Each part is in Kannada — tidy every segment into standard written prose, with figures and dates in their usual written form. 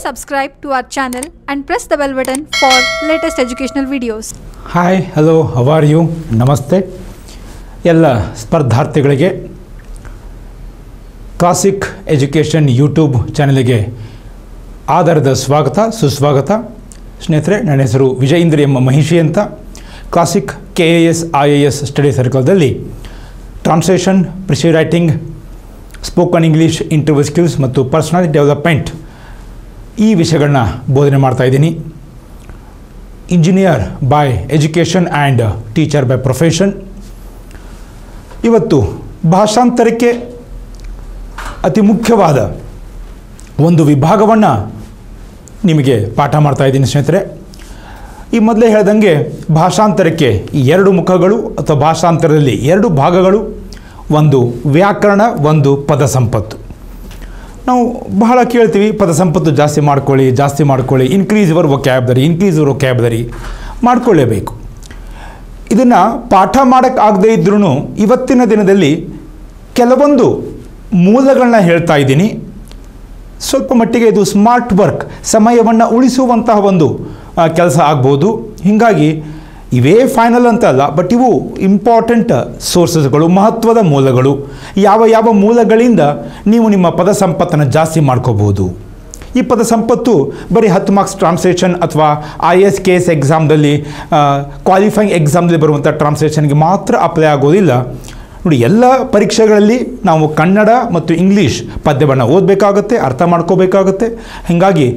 subscribe to our channel and press the bell button for latest educational videos. Hi, hello, how are you? ನಮಸ್ತೆ ಎಲ್ಲ ಸ್ಪರ್ಧಾರ್ಥಿಗಳಿಗೆ ಕ್ಲಾಸಿಕ್ ಎಜುಕೇಷನ್ ಯೂಟ್ಯೂಬ್ ಚಾನೆಲ್ಗೆ ಆಧಾರದ ಸ್ವಾಗತ ಸುಸ್ವಾಗತ. ಸ್ನೇಹಿತರೆ, ನನ್ನ ಹೆಸರು ವಿಜಯೇಂದ್ರ ಎಂ ಮಹಿಷಿ ಅಂತ. ಕ್ಲಾಸಿಕ್ KAS IAS ಸ್ಟಡಿ ಸರ್ಕಲ್ದಲ್ಲಿ translation, precis writing, spoken English, interview skills ಮತ್ತು ಪರ್ಸನಾಲಿಟಿ ಡೆವಲಪ್ಮೆಂಟ್ ಈ ವಿಷಯಗಳನ್ನ ಬೋಧನೆ ಮಾಡ್ತಾಯಿದ್ದೀನಿ. Engineer by education and teacher by profession. ಇವತ್ತು ಭಾಷಾಂತರಕ್ಕೆ ಅತಿ ಮುಖ್ಯವಾದ ಒಂದು ವಿಭಾಗವನ್ನು ನಿಮಗೆ ಪಾಠ ಮಾಡ್ತಾಯಿದ್ದೀನಿ ಸ್ನೇಹಿತರೆ. ಈ ಮೊದಲೇ ಹೇಳ್ದಂಗೆ ಭಾಷಾಂತರಕ್ಕೆ ಎರಡು ಮುಖಗಳು ಅಥವಾ ಭಾಷಾಂತರದಲ್ಲಿ ಎರಡು ಭಾಗಗಳು, ಒಂದು ವ್ಯಾಕರಣ, ಒಂದು ಪದ ಸಂಪತ್ತು. ನಾವು ಬಹಳ ಕೇಳ್ತೀವಿ, ಪದ ಸಂಪತ್ತು ಜಾಸ್ತಿ ಮಾಡ್ಕೊಳ್ಳಿ, ಇನ್ಕ್ರೀಸ್ ಯುವರ್ ವೊಕ್ಯಾಬ್ಯುಲರಿ ಮಾಡಿಕೊಳ್ಳೇಬೇಕು. ಇದನ್ನು ಪಾಠ ಮಾಡೋಕ್ಕಾಗದೇ ಇದ್ರೂ ಇವತ್ತಿನ ದಿನದಲ್ಲಿ ಕೆಲವೊಂದು ಮೂಲಗಳನ್ನ ಹೇಳ್ತಾ ಇದ್ದೀನಿ. ಸ್ವಲ್ಪ ಮಟ್ಟಿಗೆ ಇದು ಸ್ಮಾರ್ಟ್ ವರ್ಕ್, ಸಮಯವನ್ನು ಉಳಿಸುವಂತಹ ಒಂದು ಕೆಲಸ ಆಗ್ಬೋದು. ಹೀಗಾಗಿ ಇವೇ ಫೈನಲ್ ಅಂತ ಅಲ್ಲ, ಬಟ್ ಇವು ಇಂಪಾರ್ಟೆಂಟ್ ಸೋರ್ಸಸ್ಗಳು, ಮಹತ್ವದ ಮೂಲಗಳು. ಯಾವ ಮೂಲಗಳಿಂದ ನೀವು ನಿಮ್ಮ ಪದ ಸಂಪತ್ತನ್ನು ಜಾಸ್ತಿ ಮಾಡ್ಕೋಬೋದು. ಈ ಪದ ಸಂಪತ್ತು ಬರೀ 10 ಮಾರ್ಕ್ಸ್ ಟ್ರಾನ್ಸ್ಲೇಷನ್ ಅಥವಾ IAS KS ಎಕ್ಸಾಮ್ದಲ್ಲಿ, ಕ್ವಾಲಿಫೈಯಿಂಗ್ ಎಕ್ಸಾಮ್ದಲ್ಲಿ ಬರುವಂಥ ಟ್ರಾನ್ಸ್ಲೇಷನ್ಗೆ ಮಾತ್ರ ಅಪ್ಲೈ ಆಗೋದಿಲ್ಲ. ನೋಡಿ, ಎಲ್ಲ ಪರೀಕ್ಷೆಗಳಲ್ಲಿ ನಾವು ಕನ್ನಡ ಮತ್ತು ಇಂಗ್ಲೀಷ್ ಪದ್ಯವನ್ನು ಓದಬೇಕಾಗತ್ತೆ, ಅರ್ಥ ಮಾಡ್ಕೋಬೇಕಾಗತ್ತೆ. ಹೀಗಾಗಿ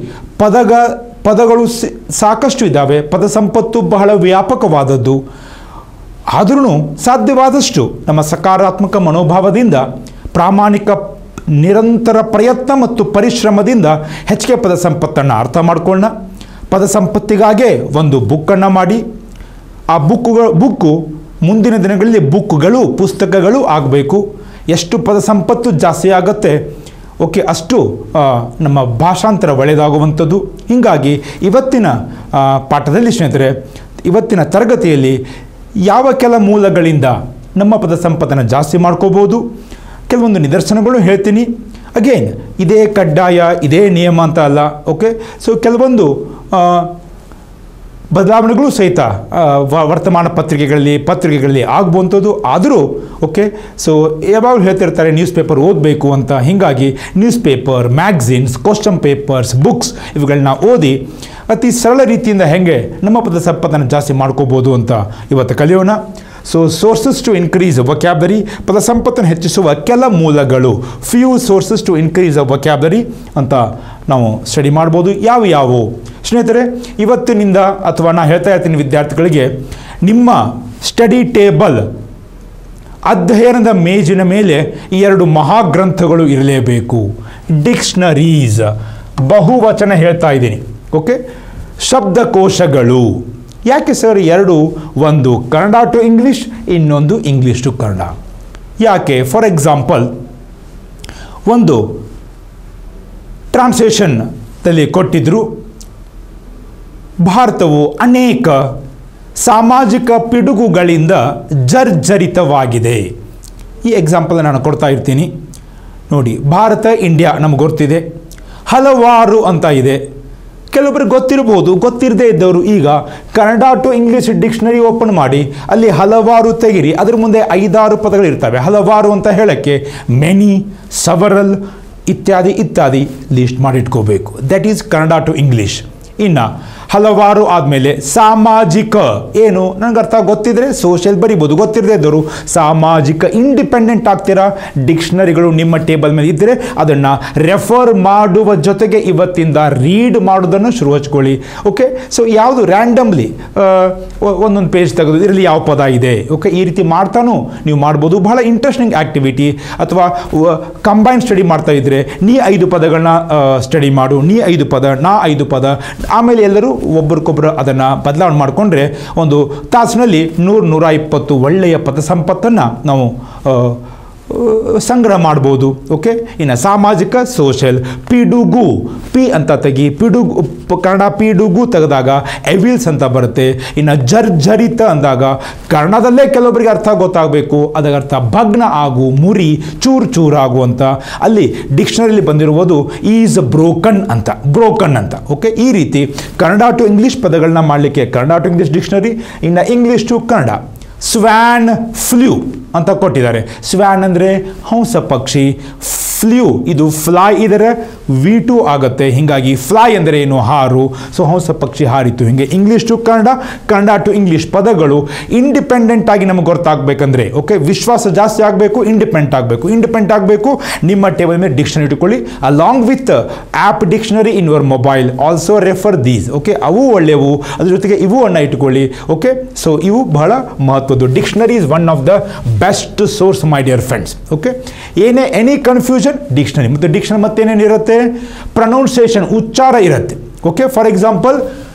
ಪದಗಳು ಸಾಕಷ್ಟು ಇದ್ದಾವೆ, ಪದ ಸಂಪತ್ತು ಬಹಳ ವ್ಯಾಪಕವಾದದ್ದು. ಆದ್ರೂ ಸಾಧ್ಯವಾದಷ್ಟು ನಮ್ಮ ಸಕಾರಾತ್ಮಕ ಮನೋಭಾವದಿಂದ, ಪ್ರಾಮಾಣಿಕ ನಿರಂತರ ಪ್ರಯತ್ನ ಮತ್ತು ಪರಿಶ್ರಮದಿಂದ ಹೆಚ್ಚಿಗೆ ಪದ ಸಂಪತ್ತನ್ನು ಅರ್ಥ ಮಾಡ್ಕೊಳ್ಳೋಣ. ಪದ ಸಂಪತ್ತಿಗಾಗೇ ಒಂದು ಬುಕ್ಕನ್ನು ಮಾಡಿ, ಆ ಬುಕ್ಕು ಮುಂದಿನ ದಿನಗಳಲ್ಲಿ ಪುಸ್ತಕಗಳು ಆಗಬೇಕು. ಎಷ್ಟು ಪದ ಸಂಪತ್ತು ಜಾಸ್ತಿ ಆಗುತ್ತೆ, ಓಕೆ, ಅಷ್ಟು ನಮ್ಮ ಭಾಷಾಂತರ ಒಳ್ಳೆಯದಾಗುವಂಥದ್ದು. ಹೀಗಾಗಿ ಇವತ್ತಿನ ಪಾಠದಲ್ಲಿ ಸ್ನೇಹಿತರೆ, ಇವತ್ತಿನ ತರಗತಿಯಲ್ಲಿ ಯಾವ ಕೆಲ ಮೂಲಗಳಿಂದ ನಮ್ಮ ಪದ ಸಂಪತ್ತನ್ನು ಜಾಸ್ತಿ ಮಾಡ್ಕೋಬೋದು, ಕೆಲವೊಂದು ನಿದರ್ಶನಗಳು ಹೇಳ್ತೀನಿ. ಅಗೇನ್, ಇದೇ ಕಡ್ಡಾಯ, ಇದೇ ನಿಯಮ ಅಂತ ಅಲ್ಲ. ಓಕೆ, ಸೊ ಕೆಲವೊಂದು ಬದಲಾವಣೆಗಳು ಸಹಿತ ವರ್ತಮಾನ ಪತ್ರಿಕೆಗಳಲ್ಲಿ ಆಗ್ಬೋಂಥದ್ದು. ಆದರೂ ಓಕೆ, ಸೊ ಯಾವಾಗಲೂ ಹೇಳ್ತಿರ್ತಾರೆ ನ್ಯೂಸ್ ಪೇಪರ್ ಓದಬೇಕು ಅಂತ. ಹೀಗಾಗಿ newspaper, magazines, question papers, books ಇವುಗಳನ್ನ ಓದಿ ಅತಿ ಸರಳ ರೀತಿಯಿಂದ ಹೇಗೆ ನಮ್ಮ ಪದ ಸಂಪತ್ತನ್ನು ಜಾಸ್ತಿ ಮಾಡ್ಕೋಬೋದು ಅಂತ ಇವತ್ತು ಕಲಿಯೋಣ. So sources to increase vocabulary, ಪದ ಸಂಪತ್ತನ್ನು ಹೆಚ್ಚಿಸುವ ಕೆಲ ಮೂಲಗಳು, few sources to increase vocabulary ಅಂತ ನಾವು ಸ್ಟಡಿ ಮಾಡ್ಬೋದು. ಯಾವುವು ಸ್ನೇಹಿತರೆ, ಇವತ್ತಿನಿಂದ ಅಥವಾ ನಾನು ಹೇಳ್ತಾ ಇರ್ತೀನಿ ವಿದ್ಯಾರ್ಥಿಗಳಿಗೆ, ನಿಮ್ಮ ಸ್ಟಡಿ ಟೇಬಲ್, ಅಧ್ಯಯನದ ಮೇಜಿನ ಮೇಲೆ ಈ 2 ಮಹಾಗ್ರಂಥಗಳು ಇರಲೇಬೇಕು. ಡಿಕ್ಷನರೀಸ್, ಬಹುವಚನ ಹೇಳ್ತಾ ಇದ್ದೀನಿ. ಓಕೆ, ಶಬ್ದಕೋಶಗಳು. ಯಾಕೆ ಸರ್ ಎರಡು? ಒಂದು ಕನ್ನಡ ಟು ಇಂಗ್ಲೀಷ್, ಇನ್ನೊಂದು ಇಂಗ್ಲೀಷ್ ಟು ಕನ್ನಡ. ಯಾಕೆ? ಫಾರ್ ಎಕ್ಸಾಂಪಲ್, ಒಂದು ಟ್ರಾನ್ಸ್ಲೇಷನ್ದಲ್ಲಿ ಕೊಟ್ಟಿದ್ದರು, ಭಾರತವು ಅನೇಕ ಸಾಮಾಜಿಕ ಪಿಡುಗುಗಳಿಂದ ಜರ್ಜರಿತವಾಗಿದೆ. ಈ ಎಕ್ಸಾಂಪಲ್ ನಾನು ಕೊಡ್ತಾ ಇರ್ತೀನಿ. ನೋಡಿ, ಭಾರತ, ಇಂಡಿಯಾ ನಮ್ಗೆ ಗೊತ್ತಿದೆ, ಹಲವಾರು ಅಂತ ಇದೆ. ಕೆಲವೊಬ್ಬರಿಗೆ ಗೊತ್ತಿರಬಹುದು, ಗೊತ್ತಿರದೇ ಇದ್ದವರು ಈಗ Kannada to English dictionary open ಮಾಡಿ ಅಲ್ಲಿ ಹಲವಾರು ತೆಗಿರಿ, ಅದ್ರ ಮುಂದೆ 5-6 ಪದಗಳಿರ್ತವೆ. ಹಲವಾರು ಅಂತ ಹೇಳೋಕ್ಕೆ ಮೆನಿ, ಸವರಲ್ ಇತ್ಯಾದಿ ಲಿಸ್ಟ್ ಮಾಡಿಟ್ಕೋಬೇಕು. That is Kannada to English. ಇನ್ನು ಹಲವಾರು ಆದಮೇಲೆ ಸಾಮಾಜಿಕ, ಏನು ನನಗೆ ಅರ್ಥ ಗೊತ್ತಿದ್ರೆ ಸೋಷಿಯಲ್ ಬರಿಬೋದು, ಗೊತ್ತಿರದೇ ಇದ್ದವರು ಸಾಮಾಜಿಕ. ಇಂಡಿಪೆಂಡೆಂಟ್ ಆಗ್ತೀರಾ, ಡಿಕ್ಷನರಿಗಳು ನಿಮ್ಮ ಟೇಬಲ್ ಮೇಲೆ ಇದ್ದರೆ ಅದನ್ನು ರೆಫರ್ ಮಾಡುವ ಜೊತೆಗೆ ಇವತ್ತಿಂದ ರೀಡ್ ಮಾಡೋದನ್ನು ಶುರು ಹಚ್ಕೊಳ್ಳಿ. ಓಕೆ, ಸೊ ಯಾವುದು ರ್ಯಾಂಡಮ್ಲಿ ಒಂದೊಂದು ಪೇಜ್ ತೆಗೆದು ಇದರಲ್ಲಿ ಯಾವ ಪದ ಇದೆ, ಓಕೆ, ಈ ರೀತಿ ಮಾಡ್ತಾನೂ ನೀವು ಮಾಡ್ಬೋದು. ಬಹಳ ಇಂಟ್ರೆಸ್ಟಿಂಗ್ ಆ್ಯಕ್ಟಿವಿಟಿ. ಅಥವಾ ಕಂಬೈನ್ ಸ್ಟಡಿ ಮಾಡ್ತಾ ಇದ್ದರೆ ನೀ 5 ಪದಗಳನ್ನ ಸ್ಟಡಿ ಮಾಡು, ನೀ 5 ಪದ, ನಾ 5 ಪದ, ಆಮೇಲೆ ಎಲ್ಲರೂ ಒಬ್ಬರಿಗೊಬ್ಬರು ಅದನ್ನು ಬದಲಾವಣೆ ಮಾಡಿಕೊಂಡ್ರೆ ಒಂದು ತಾಸಿನಲ್ಲಿ 100-120 ಒಳ್ಳೆಯ ಪದ ಸಂಪತ್ತನ್ನು ನಾವು ಸಂಗ್ರಹ ಮಾಡ್ಬೋದು. ಓಕೆ, ಇನ್ನು ಸಾಮಾಜಿಕ ಸೋಷಲ್, ಪಿಡುಗು ಪಿ ಅಂತ ತೆಗಿ, ಪಿಡುಗು ಕನ್ನಡ ಪಿಡುಗು ತೆಗೆದಾಗ ಎವಿಲ್ಸ್ ಅಂತ ಬರುತ್ತೆ. ಇನ್ನು ಜರ್ಜರಿತ ಅಂದಾಗ ಕನ್ನಡದಲ್ಲೇ ಕೆಲವೊಬ್ಬರಿಗೆ ಅರ್ಥ ಗೊತ್ತಾಗಬೇಕು, ಅದರ ಅರ್ಥ ಭಗ್ನ ಆಗು, ಮುರಿ, ಚೂರು ಚೂರಾಗು ಅಂತ. ಅಲ್ಲಿ ಡಿಕ್ಷನರಿಲಿ ಬಂದಿರುವುದು ಈಸ್ ಬ್ರೋಕನ್ ಅಂತ. ಓಕೆ, ಈ ರೀತಿ ಕನ್ನಡ ಟು ಇಂಗ್ಲೀಷ್ ಪದಗಳನ್ನ ಮಾಡಲಿಕ್ಕೆ ಕನ್ನಡ ಟು ಇಂಗ್ಲೀಷ್ ಡಿಕ್ಷನರಿ. ಇನ್ನು English to Kannada swan flew ಅಂತ ಕೊಟ್ಟಿದ್ದಾರೆ. ಸ್ವ್ಯಾನ್ ಅಂದರೆ ಹಂಸ ಪಕ್ಷಿ, ಫ್ಲ್ಯೂ ಇದು ಫ್ಲೈ ಇದರ V2 ಆಗುತ್ತೆ, ಹೀಗಾಗಿ ಫ್ಲೈ ಅಂದರೆ ಏನು, ಹಾರು. ಸೊ ಹಂಸ ಪಕ್ಷಿ ಹಾರಿತು. ಹೀಗೆ English to Kannada, Kannada to English ಪದಗಳು ಇಂಡಿಪೆಂಡೆಂಟ್ ಆಗಿ ನಮಗೆ ಗೊತ್ತಾಗಬೇಕಂದ್ರೆ, ಓಕೆ, ವಿಶ್ವಾಸ ಜಾಸ್ತಿ ಆಗಬೇಕು, ಇಂಡಿಪೆಂಡೆಂಟ್ ಆಗಬೇಕು. ನಿಮ್ಮ ಟೇಬಲ್ ಮೇಲೆ ಡಿಕ್ಷನರಿ ಇಟ್ಕೊಳ್ಳಿ, along with app dictionary in your mobile. Also refer these. Okay, ಅವು ಒಳ್ಳೆಯವು, ಅದ್ರ ಜೊತೆಗೆ ಇವು ಅನ್ನ ಇಟ್ಕೊಳ್ಳಿ. ಓಕೆ, ಸೊ ಇವು ಬಹಳ ಮಹತ್ವದ್ದು. Dictionary is one of the best source my dear friends. Okay, any confusion dictionary. ಮತ್ತು ಡಿಕ್ಷನರಿ ಮತ್ತೇನೇನಿರುತ್ತೆ, ಪ್ರೊನೌನ್ಸಿಯೇಷನ್ ಉಚ್ಚಾರ ಇರುತ್ತೆ. ಓಕೆ, ಫಾರ್ ಎಕ್ಸಾಂಪಲ್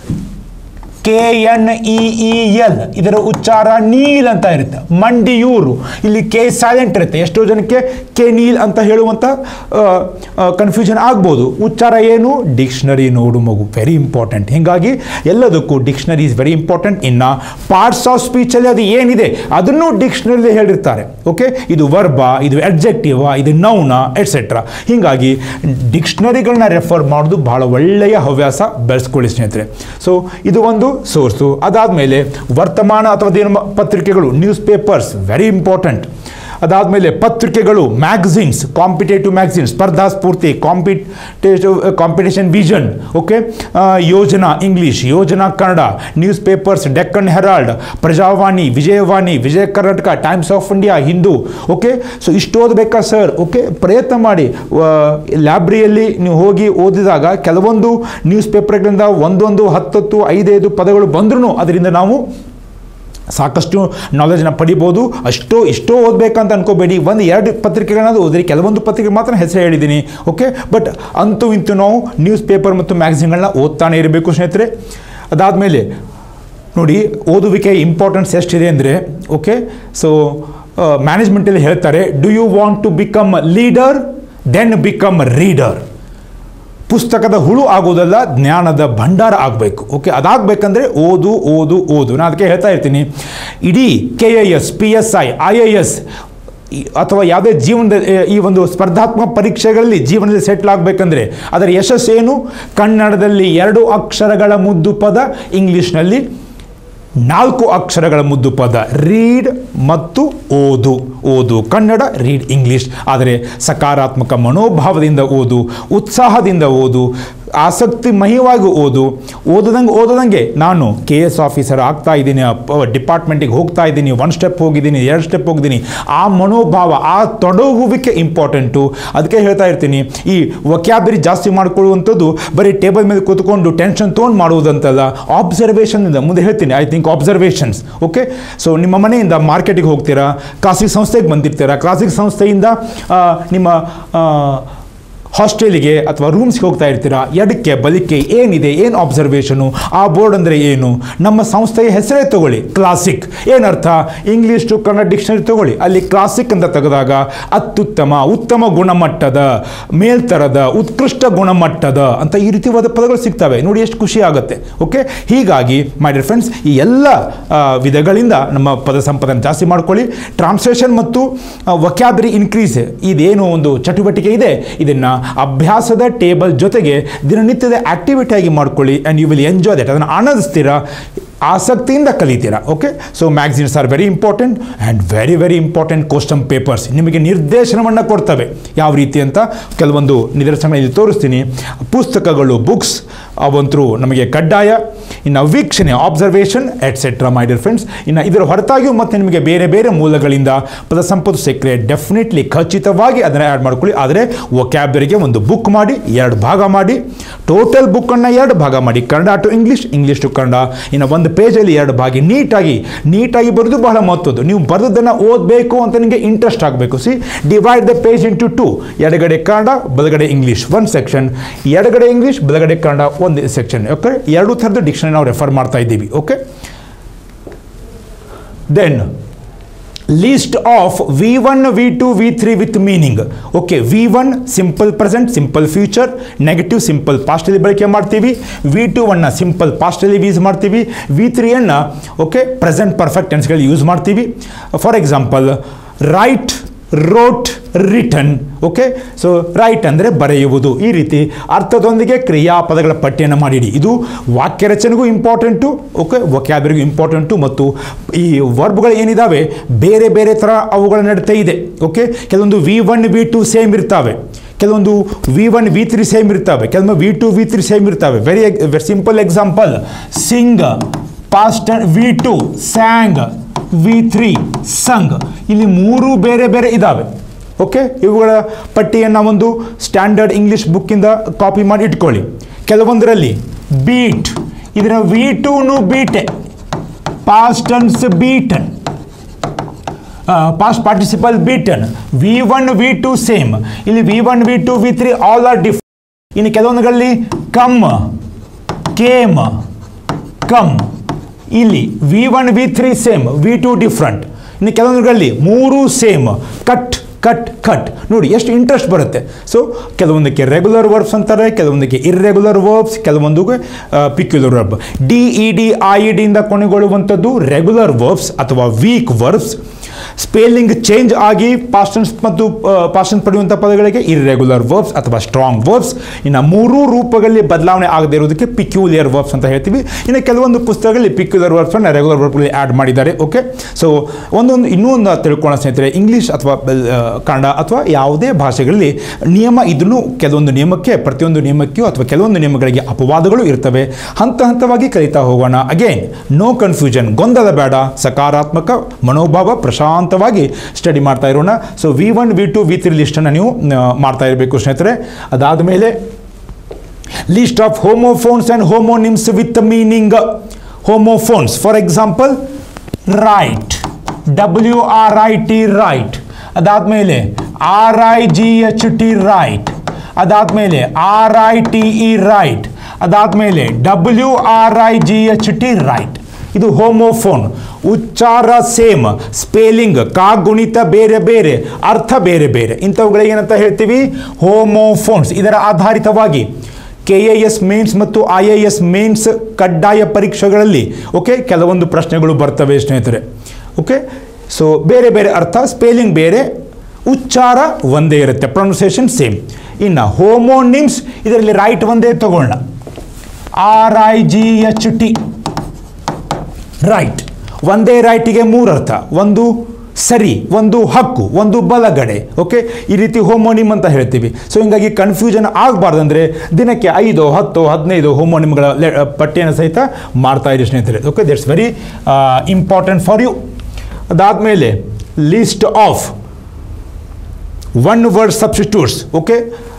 KNEEL ಇದರ ಉಚ್ಚಾರ ನೀಲ್ ಅಂತ ಇರುತ್ತೆ. ಮಂಡಿಯೂರು ಇಲ್ಲಿ ಕೆ ಸೈಲೆಂಟ್ ಇರುತ್ತೆ. ಎಷ್ಟೋ ಜನಕ್ಕೆ ಕೆ ನೀಲ್ ಅಂತ ಹೇಳುವಂಥ ಕನ್ಫ್ಯೂಷನ್ ಆಗ್ಬೋದು. ಉಚ್ಚಾರ ಏನು, ಡಿಕ್ಷನರಿ ನೋಡು ಮಗು, ವೆರಿ ಇಂಪಾರ್ಟೆಂಟ್. ಹೀಗಾಗಿ ಎಲ್ಲದಕ್ಕೂ ಡಿಕ್ಷನರಿ ಇಸ್ ವೆರಿ ಇಂಪಾರ್ಟೆಂಟ್. ಇನ್ನು ಪಾರ್ಟ್ಸ್ ಆಫ್ ಸ್ಪೀಚಲ್ಲಿ ಅದು ಏನಿದೆ ಅದನ್ನು ಡಿಕ್ಷನರಿಲಿ ಹೇಳಿರ್ತಾರೆ. ಓಕೆ, ಇದು ವರ್ಬ, ಇದು ಅಡ್ಜೆಕ್ಟಿವ್, ಇದು ನೌನ, ಎಟ್ಸೆಟ್ರಾ. ಹೀಗಾಗಿ ಡಿಕ್ಷನರಿಗಳನ್ನ ರೆಫರ್ ಮಾಡೋದು ಬಹಳ ಒಳ್ಳೆಯ ಹವ್ಯಾಸ, ಬೆಳೆಸ್ಕೊಳ್ಳಿ ಸ್ನೇಹಿತರೆ. ಸೊ ಇದು ಒಂದು ಸೋರ್ಸು. ಅದಾದಮೇಲೆ ವರ್ತಮಾನ ಅಥವಾ ಪತ್ರಿಕೆಗಳು, ನ್ಯೂಸ್ ಪೇಪರ್ಸ್, ವೆರಿ ಇಂಪಾರ್ಟೆಂಟ್. ಅದಾದಮೇಲೆ ಪತ್ರಿಕೆಗಳು, magazines, competitive magazines, Spardha Spoorthi, competition vision. Okay, Yojana English, Yojana Kannada, newspapers, Deccan Herald, Prajavani, Vijayavani, Vijaya Karnataka, Times of India, Hindu. Okay, so ಇಷ್ಟು ಓದಬೇಕಾ ಸರ್? ಓಕೆ, ಪ್ರಯತ್ನ ಮಾಡಿ. ಲೈಬ್ರರಿಯಲ್ಲಿ ನೀವು ಹೋಗಿ ಓದಿದಾಗ ಕೆಲವೊಂದು ನ್ಯೂಸ್ ಪೇಪರ್ಗಳಿಂದ 10, 5 ಪದಗಳು ಬಂದ್ರೂ ಅದರಿಂದ ನಾವು ಸಾಕಷ್ಟು ನಾಲೆಜ್ನ ಪಡಿಬೋದು. ಇಷ್ಟೋ ಓದಬೇಕಂತ ಅನ್ಕೋಬೇಡಿ. 1-2 ಪತ್ರಿಕೆಗಳನ್ನ ಓದ್ರಿ, ಕೆಲವೊಂದು ಪತ್ರಿಕೆ ಮಾತ್ರ ಹೆಸರು ಹೇಳಿದ್ದೀನಿ. ಓಕೆ, ಬಟ್ ಅಂತೂ ಇಂತೂ ನಾವು ನ್ಯೂಸ್ ಪೇಪರ್ ಮತ್ತು ಮ್ಯಾಗಝಿನ್ಗಳನ್ನ ಓದ್ತಾನೆ ಇರಬೇಕು ಸ್ನೇಹಿತರೆ. ಅದಾದಮೇಲೆ ನೋಡಿ, ಓದುವಿಕೆ ಇಂಪಾರ್ಟೆನ್ಸ್ ಎಷ್ಟಿದೆ ಅಂದರೆ, ಓಕೆ, ಸೊ ಮ್ಯಾನೇಜ್ಮೆಂಟಲ್ಲಿ ಹೇಳ್ತಾರೆ, do you want to become leader then become reader. ಪುಸ್ತಕದ ಹುಳು ಆಗೋದಲ್ಲ, ಜ್ಞಾನದ ಭಂಡಾರ ಆಗಬೇಕು. ಓಕೆ, ಅದಾಗಬೇಕಂದ್ರೆ ಓದು. ನಾನು ಅದಕ್ಕೆ ಹೇಳ್ತಾ ಇರ್ತೀನಿ, ಇಡೀ KIS, PSI, IAS ಅಥವಾ ಯಾವುದೇ ಜೀವನದ ಈ ಒಂದು ಸ್ಪರ್ಧಾತ್ಮಕ ಪರೀಕ್ಷೆಗಳಲ್ಲಿ ಜೀವನದಲ್ಲಿ ಸೆಟ್ಲ್ ಆಗಬೇಕಂದ್ರೆ ಅದರ ಯಶಸ್ಸೇನು? ಕನ್ನಡದಲ್ಲಿ 2 ಅಕ್ಷರಗಳ ಮುದ್ದು ಪದ, ಇಂಗ್ಲೀಷ್ನಲ್ಲಿ 4 ಅಕ್ಷರಗಳ ಮುದ್ದು ಪದ. ರೀಡ್ ಮತ್ತು ಓದು ಕನ್ನಡ, ರೀಡ್ ಇಂಗ್ಲೀಷ್. ಆದರೆ ಸಕಾರಾತ್ಮಕ ಮನೋಭಾವದಿಂದ ಓದು, ಉತ್ಸಾಹದಿಂದ ಓದು, ಆಸಕ್ತಿಮಯವಾಗಿ ಓದದಂಗೆ ನಾನು KS ಆಫೀಸರ್ ಆಗ್ತಾ ಇದ್ದೀನಿ, ಡಿಪಾರ್ಟ್ಮೆಂಟಿಗೆ ಹೋಗ್ತಾ ಇದ್ದೀನಿ, 1 ಸ್ಟೆಪ್ ಹೋಗಿದ್ದೀನಿ, 2 ಸ್ಟೆಪ್ ಹೋಗಿದ್ದೀನಿ. ಆ ಮನೋಭಾವ, ಆ ತೊಡಗುವಿಕೆ ಇಂಪಾರ್ಟೆಂಟು. ಅದಕ್ಕೆ ಹೇಳ್ತಾ ಇರ್ತೀನಿ, ಈ ವೊಕ್ಯಾಬರಿ ಜಾಸ್ತಿ ಮಾಡ್ಕೊಳ್ಳುವಂಥದ್ದು ಬರೀ ಟೇಬಲ್ ಮೇಲೆ ಕೂತ್ಕೊಂಡು ಟೆನ್ಷನ್ ತೊಗೊಂಡು ಮಾಡುವುದಂತಲ್ಲ, ಆಬ್ಸರ್ವೇಷನ್ನಿಂದ. ಮುಂದೆ ಹೇಳ್ತೀನಿ, I think observations. Okay, so ನಿಮ್ಮ ಮನೆಯಿಂದ ಮಾರ್ಕೆಟಿಗೆ ಹೋಗ್ತೀರಾ, ಖಾಸಗಿ ಸಂಸ್ಥೆಗೆ ಬಂದಿರ್ತೀರಾ, ಖಾಸಗಿ ಸಂಸ್ಥೆಯಿಂದ ನಿಮ್ಮ ಹಾಸ್ಟೆಲಿಗೆ ಅಥವಾ ರೂಮ್ಸ್ಗೆ ಹೋಗ್ತಾ ಇರ್ತೀರಾ. ಎಡಕ್ಕೆ ಬಲಿಕೆ ಏನಿದೆ, ಏನು ಆಬ್ಸರ್ವೇಷನು, ಆ ಬೋರ್ಡ್ ಅಂದರೆ ಏನು? ನಮ್ಮ ಸಂಸ್ಥೆಯ ಹೆಸರೇ ತಗೊಳ್ಳಿ, ಕ್ಲಾಸಿಕ್. ಏನರ್ಥ? ಇಂಗ್ಲೀಷ್ ಟು ಕನ್ನಡ ಡಿಕ್ಷನರಿ ತಗೊಳ್ಳಿ, ಅಲ್ಲಿ ಕ್ಲಾಸಿಕ್ ಅಂತ ತೆಗೆದಾಗ ಅತ್ಯುತ್ತಮ, ಉತ್ತಮ ಗುಣಮಟ್ಟದ, ಮೇಲ್ತರದ, ಉತ್ಕೃಷ್ಟ ಗುಣಮಟ್ಟದ ಅಂತ ಈ ರೀತಿಯಾದ ಪದಗಳು ಸಿಗ್ತವೆ. ನೋಡಿ ಎಷ್ಟು ಖುಷಿ ಆಗುತ್ತೆ. ಓಕೆ, ಹೀಗಾಗಿ ಮೈ ಡಿಯರ್ ಫ್ರೆಂಡ್ಸ್, ಈ ಎಲ್ಲ ವಿಧಗಳಿಂದ ನಮ್ಮ ಪದ ಸಂಪದನ್ನು ಜಾಸ್ತಿ ಮಾಡ್ಕೊಳ್ಳಿ. ಟ್ರಾನ್ಸ್ಲೇಷನ್ ಮತ್ತು ವೊಕ್ಯಾಬರಿ ಇನ್ಕ್ರೀಸ್, ಇದೇನು ಒಂದು ಚಟುವಟಿಕೆ ಇದೆ, ಇದನ್ನು ಅಭ್ಯಾಸದ ಟೇಬಲ್ ಜೊತೆಗೆ ದಿನನಿತ್ಯದ ಆಕ್ಟಿವಿಟಿಯಾಗಿ ಮಾಡ್ಕೊಳ್ಳಿ. And you will enjoy that. ಅದನ್ನು ಆನಂದಿಸ್ತೀರಾ, ಆಸಕ್ತಿಯಿಂದ ಕಲಿತೀರಾ. Okay, so magazines are very important and very important. Question papers ನಿಮಗೆ ನಿರ್ದೇಶನವನ್ನು ಕೊಡ್ತವೆ, ಯಾವ ರೀತಿ ಅಂತ ಕೆಲವೊಂದು ನಿದರ್ಶನಗಳಲ್ಲಿ ತೋರಿಸ್ತೀನಿ. ಪುಸ್ತಕಗಳು, ಬುಕ್ಸ್ ಅವಂತರೂ ನಮಗೆ ಕಡ್ಡಾಯ. ಇನ್ನು ವೀಕ್ಷಣೆ, observation, etcetera my dear friends. ಇನ್ನು ಇದರ ಹೊರತಾಗಿಯೂ ಮತ್ತೆ ನಿಮಗೆ ಬೇರೆ ಮೂಲಗಳಿಂದ ಪದ ಸಂಪತ್ತು ಸಿಕ್ಕರೆ ಡೆಫಿನೆಟ್ಲಿ ಖಚಿತವಾಗಿ ಅದನ್ನು ಆ್ಯಡ್ ಮಾಡ್ಕೊಳ್ಳಿ. ಆದರೆ ವೊಕ್ಯಾಬರಿಗೆ ಒಂದು ಬುಕ್ ಮಾಡಿ 2 ಭಾಗ ಮಾಡಿ, ಟೋಟಲ್ ಬುಕ್ಕನ್ನು 2 ಭಾಗ ಮಾಡಿ, Kannada to English, English to Kannada. ಇನ್ನು ಒಂದು ಪೇಜಲ್ಲಿ 2 ಭಾಗ ನೀಟಾಗಿ ಬರೆದು ಬಹಳ ಮಹತ್ವದ್ದು. ನೀವು ಬರೆದನ್ನು ಓದಬೇಕು ಅಂತ ನಿಮಗೆ ಇಂಟ್ರೆಸ್ಟ್ ಆಗಬೇಕು. Divide the page into 2. ಎಡಗಡೆ ಕನ್ನಡ, ಬಲಗಡೆ ಇಂಗ್ಲೀಷ್ 1 ಸೆಕ್ಷನ್, ಎಡಗಡೆ ಇಂಗ್ಲೀಷ್, ಬಲಗಡೆ ಕನ್ನಡ 1 ಸೆಕ್ಷನ್. ಓಕೆ, 2 ಥರದ ಡಿಕ್ಷನರಿ ನಾವು ರೆಫರ್ ಮಾಡ್ತಾ ಇದ್ದೀವಿ. Okay, then list of V1, V2, V3 with meaning. Okay, V1 simple present, simple future, negative simple ಪಾಸ್ಟಲ್ಲಿ ಬಳಕೆ ಮಾಡ್ತೀವಿ. V2 ಅನ್ನು ಸಿಂಪಲ್ ಪಾಸ್ಟಲ್ಲಿ ಯೂಸ್ ಮಾಡ್ತೀವಿ. V3 ಅನ್ನು ಓಕೆ ಪ್ರೆಸೆಂಟ್ ಪರ್ಫೆಕ್ಟ್ ಟೆನ್ಸ್ಗಳಲ್ಲಿ ಯೂಸ್ ಮಾಡ್ತೀವಿ. For example, right, wrote, written. Okay, so right ಅಂದರೆ ಬರೆಯುವುದು. ಈ ರೀತಿ ಅರ್ಥದೊಂದಿಗೆ ಕ್ರಿಯಾಪದಗಳ ಪಟ್ಟಿಯನ್ನು ಮಾಡಿಡಿ. ಇದು ವಾಕ್ಯ ರಚನೆಗೂ ಇಂಪಾರ್ಟೆಂಟು, ಓಕೆ, ವೊಕ್ಯಾಬುಲರಿಗೂ ಇಂಪಾರ್ಟೆಂಟು. ಮತ್ತು ಈ ವರ್ಬ್ಗಳು ಏನಿದ್ದಾವೆ ಬೇರೆ ಬೇರೆ ಥರ ಅವುಗಳ ನಡತೆ ಇದೆ. ಓಕೆ, ಕೆಲವೊಂದು V1, V2 ಸೇಮ್ ಇರ್ತವೆ, ಕೆಲವೊಂದು V1, V3 ಸೇಮ್ ಇರ್ತವೆ, ಕೆಲವೊಂದು V2, V3 ಸೇಮ್ ಇರ್ತವೆ. Very simple example, sing past V2, sang V3, sung. ಇಲ್ಲಿ ಮೂರು ಬೇರೆ ಬೇರೆ ಇದ್ದಾವೆ. ಓಕೆ, ಇವುಗಳ ಪಟ್ಟಿಯನ್ನು ಒಂದು ಸ್ಟ್ಯಾಂಡರ್ಡ್ ಇಂಗ್ಲೀಷ್ ಬುಕ್ಕಿಂದ ಕಾಪಿ ಮಾಡಿ ಇಟ್ಕೊಳ್ಳಿ. ಕೆಲವೊಂದರಲ್ಲಿ ಬೀಟ್, ಇದರ V2 beat, past tense beaten, past participle beaten. V1, V2 same. ಇಲ್ಲಿ V1, V2, V3 all are different. ಇನ್ನು ಕೆಲವೊಂದರಲ್ಲಿ ಕಮ್, ಕೇಮ್, ಕಮ್. ಇಲ್ಲಿ V1, V3 same, V2 different. ಇನ್ನು ಕೆಲವೊಂದರಲ್ಲಿ ಮೂರು ಸೇಮ್, ಕಟ್, ಕಟ್, ಕಟ್. ನೋಡಿ ಎಷ್ಟು ಇಂಟ್ರೆಸ್ಟ್ ಬರುತ್ತೆ. ಸೊ ಕೆಲವೊಂದಕ್ಕೆ ರೆಗ್ಯುಲರ್ ವರ್ಬ್ಸ್ ಅಂತಾರೆ, ಕೆಲವೊಂದಕ್ಕೆ ಇರ್ರೆಗ್ಯುಲರ್ ವರ್ಬ್ಸ್, ಕೆಲವೊಂದಿಗೆ ಪಿಕ್ಯುಲರ್ ವರ್ಬ್. DED, IED ಇಂದ ಕೊನೆಗೊಳ್ಳುವಂಥದ್ದು ರೆಗ್ಯುಲರ್ ವರ್ಬ್ಸ್ ಅಥವಾ ವೀಕ್ ವರ್ಬ್ಸ್. ಸ್ಪೆಲ್ಲಿಂಗ್ ಚೇಂಜ್ ಆಗಿ ಪಾಸ್ಟೆನ್ಸ್ ಮತ್ತು ಪಾಸ್ಟೆನ್ಸ್ ಪಡೆಯುವಂಥ ಪದಗಳಿಗೆ ಇರ್ರೆಗ್ಯುಲರ್ ವರ್ಬ್ಸ್ ಅಥವಾ ಸ್ಟ್ರಾಂಗ್ ವರ್ಬ್ಸ್. ಇನ್ನು ಮೂರೂ ರೂಪಗಳಲ್ಲಿ ಬದಲಾವಣೆ ಆಗದೇ ಇರೋದಕ್ಕೆ ಪಿಕ್ಯುಲಿಯರ್ ವರ್ಬ್ಸ್ ಅಂತ ಹೇಳ್ತೀವಿ. ಇನ್ನು ಕೆಲವೊಂದು ಪುಸ್ತಕಗಳಲ್ಲಿ ಪಿಕ್ಯುಲರ್ ವರ್ಬ್ಸನ್ನು ರೆಗ್ಯುಲರ್ ವರ್ಬ್ಗಳಲ್ಲಿ ಆ್ಯಡ್ ಮಾಡಿದ್ದಾರೆ. ಓಕೆ, ಸೊ ಇನ್ನೂ ಒಂದು ತಿಳ್ಕೊಳ್ಳೋ ಸ್ನೇಹಿತರೆ, ಇಂಗ್ಲೀಷ್ ಅಥವಾ ಕನ್ನಡ ಅಥವಾ ಯಾವುದೇ ಭಾಷೆಗಳಲ್ಲಿ ನಿಯಮ ಇದನ್ನು ಕೆಲವೊಂದು ನಿಯಮಕ್ಕೆ, ಪ್ರತಿಯೊಂದು ನಿಯಮಕ್ಕೂ ಅಥವಾ ಕೆಲವೊಂದು ನಿಯಮಗಳಿಗೆ ಅಪವಾದಗಳು ಇರ್ತವೆ. ಹಂತ ಹಂತವಾಗಿ ಕಲಿತಾ ಹೋಗೋಣ. ಅಗೇನ್, ನೋ ಕನ್ಫ್ಯೂಷನ್, ಗೊಂದಲ ಬೇಡ, ಸಕಾರಾತ್ಮಕ ಮನೋಭಾವ, ಪ್ರಶಾಂತವಾಗಿ ಸ್ಟಡಿ ಮಾಡ್ತಾ ಇರೋಣ. ಸೊ V1, V2, V3 ಲಿಸ್ಟನ್ನು ನೀವು ಮಾಡ್ತಾ ಇರಬೇಕು ಸ್ನೇಹಿತರೆ. ಅದಾದ ಮೇಲೆ list of homophones and homonyms with meaning. Homophones for example right, WRIT right. ಅದಾದಮೇಲೆ RIGHT ರೈಟ್. ಅದಾದಮೇಲೆ RITE ರೈಟ್. ಅದಾದಮೇಲೆ WRIGHT ರೈಟ್. ಇದು ಹೋಮೋಫೋನ್. ಉಚ್ಚಾರ ಸೇಮ್, ಸ್ಪೆಲ್ಲಿಂಗ್ ಕಾಗುಣಿತ ಬೇರೆ ಬೇರೆ, ಅರ್ಥ ಬೇರೆ ಬೇರೆ. ಇಂಥವುಗಳಿಗೆ ಏನಂತ ಹೇಳ್ತೀವಿ? ಹೋಮೋಫೋನ್ಸ್. ಇದರ ಆಧಾರಿತವಾಗಿ KAS ಮೇನ್ಸ್ ಮತ್ತು IAS ಮೇನ್ಸ್ ಕಡ್ಡಾಯ ಪರೀಕ್ಷೆಗಳಲ್ಲಿ ಓಕೆ ಕೆಲವೊಂದು ಪ್ರಶ್ನೆಗಳು ಬರ್ತವೆ ಸ್ನೇಹಿತರೆ. ಓಕೆ, ಸೊ ಬೇರೆ ಬೇರೆ ಅರ್ಥ, ಸ್ಪೆಲ್ಲಿಂಗ್ ಬೇರೆ, ಉಚ್ಚಾರ ಒಂದೇ ಇರುತ್ತೆ, ಪ್ರೊನೌನ್ಸಿಯೇಷನ್ ಸೇಮ್. ಇನ್ನು ಹೋಮೋನಿಮ್ಸ್, ಇದರಲ್ಲಿ ರೈಟ್ ಒಂದೇ ತಗೊಳ್ಳೋಣ, RIGHT ರೈಟ್. ಒಂದೇ ರೈಟಿಗೆ ಮೂರು ಅರ್ಥ, ಒಂದು ಸರಿ, ಒಂದು ಹಕ್ಕು, ಒಂದು ಬಲಗಡೆ. ಓಕೆ, ಈ ರೀತಿ ಹೋಮೋನಿಮ್ ಅಂತ ಹೇಳ್ತೀವಿ. ಸೊ ಹಿಂಗಾಗಿ ಕನ್ಫ್ಯೂಷನ್ ಆಗಬಾರ್ದಂದ್ರೆ ದಿನಕ್ಕೆ 5, 10, 15 ಹೋಮೋನಿಮ್ಗಳ ಪಟ್ಟಿಯನ್ನು ಸಹಿತ ಮಾಡ್ತಾ ಇರಿ ಸ್ನೇಹಿತರೆ. Okay, that's very important for you. ಅದಾದಮೇಲೆ list of one word substitutes. Okay,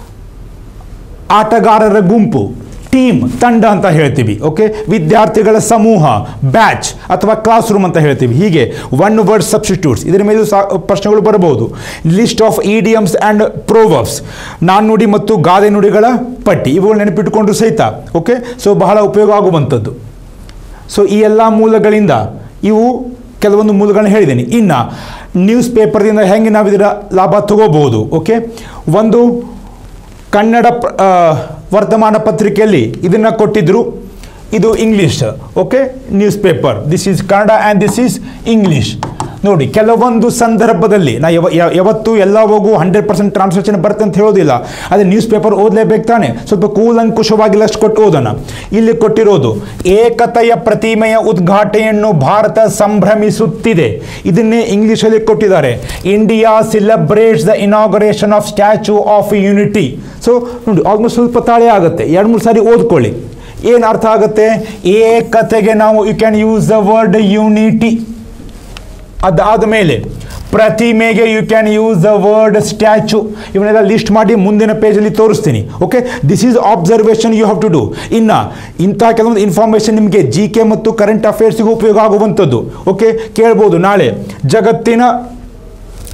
ಆಟಗಾರರ ಗುಂಪು, ಟೀಮ್, ತಂಡ ಅಂತ ಹೇಳ್ತೀವಿ. ಓಕೆ, ವಿದ್ಯಾರ್ಥಿಗಳ ಸಮೂಹ, ಬ್ಯಾಚ್ ಅಥವಾ ಕ್ಲಾಸ್ ರೂಮ್ ಅಂತ ಹೇಳ್ತೀವಿ. ಹೀಗೆ ಒನ್ ವರ್ಡ್ ಸಬ್ಸ್ಟಿಟ್ಯೂಟ್ಸ್, ಇದರ ಮೇಲೂ ಪ್ರಶ್ನೆಗಳು ಬರಬಹುದು. List of idioms and proverbs, ನಾಣ್ಣುಡಿ ಮತ್ತು ಗಾದೆ ನುಡಿಗಳ ಪಟ್ಟಿ. ಇವುಗಳು ನೆನಪಿಟ್ಟುಕೊಂಡ್ರು ಸಹಿತ ಓಕೆ, ಸೊ ಬಹಳ ಉಪಯೋಗ ಆಗುವಂಥದ್ದು. ಸೊ ಈ ಎಲ್ಲ ಮೂಲಗಳಿಂದ ಇವು ಕೆಲವೊಂದು ಮೂಲಗಳನ್ನ ಹೇಳಿದ್ದೀನಿ. ಇನ್ನು ನ್ಯೂಸ್ ಪೇಪರ್ದಿಂದ ಹೆಂಗೆ ನಾವು ಇದರ ಲಾಭ ತಗೋಬಹುದು? ಓಕೆ, ಒಂದು ಕನ್ನಡ ವರ್ತಮಾನ ಪತ್ರಿಕೆಯಲ್ಲಿ ಇದನ್ನು ಕೊಟ್ಟಿದ್ದರು. ಇದು English. Okay, news paper, this is Kannada and this is English. ನೋಡಿ, ಕೆಲವೊಂದು ಸಂದರ್ಭದಲ್ಲಿ ನಾ ಯಾವತ್ತೂ ಎಲ್ಲ ಹೋಗು 100% ಟ್ರಾನ್ಸ್ಲೇಷನ್ ಬರುತ್ತೆ ಅಂತ ಹೇಳೋದಿಲ್ಲ. ಅದೇ ನ್ಯೂಸ್ ಪೇಪರ್ ಓದಲೇಬೇಕು ತಾನೆ, ಸ್ವಲ್ಪ ಕೂಲಂಕುಷವಾಗಿಲ್ಲ ಅಷ್ಟು ಕೊಟ್ಟು ಓದೋಣ. ಇಲ್ಲಿ ಕೊಟ್ಟಿರೋದು ಏಕತೆಯ ಪ್ರತಿಮೆಯ ಉದ್ಘಾಟನೆಯನ್ನು ಭಾರತ ಸಂಭ್ರಮಿಸುತ್ತಿದೆ. ಇದನ್ನೇ ಇಂಗ್ಲೀಷಲ್ಲಿ ಕೊಟ್ಟಿದ್ದಾರೆ. India celebrates the inauguration of statue of unity. So ನೋಡಿ, ಆಲ್ಮೋಸ್ಟ್ ಸ್ವಲ್ಪ ತಾಳೆ ಆಗುತ್ತೆ, 2-3 ಸಾರಿ ಓದ್ಕೊಳ್ಳಿ. ಏನು ಅರ್ಥ ಆಗುತ್ತೆ? ಏಕತೆಗೆ ನಾವು you can use the word unity. ಅದಾದ ಮೇಲೆ ಪ್ರತಿಮೆಗೆ you can use the word statue. ಇವನ್ನೆಲ್ಲ ಲಿಸ್ಟ್ ಮಾಡಿ ಮುಂದಿನ ಪೇಜಲ್ಲಿ ತೋರಿಸ್ತೀನಿ. Okay, this is observation you have to do. ಇನ್ನು ಇಂತಹ ಕೆಲವೊಂದು ಇನ್ಫಾರ್ಮೇಷನ್ ನಿಮಗೆ GK ಮತ್ತು ಕರೆಂಟ್ ಅಫೇರ್ಸ್ಗೂ ಉಪಯೋಗ ಆಗುವಂಥದ್ದು. ಓಕೆ, ಕೇಳ್ಬೋದು ನಾಳೆ ಜಗತ್ತಿನ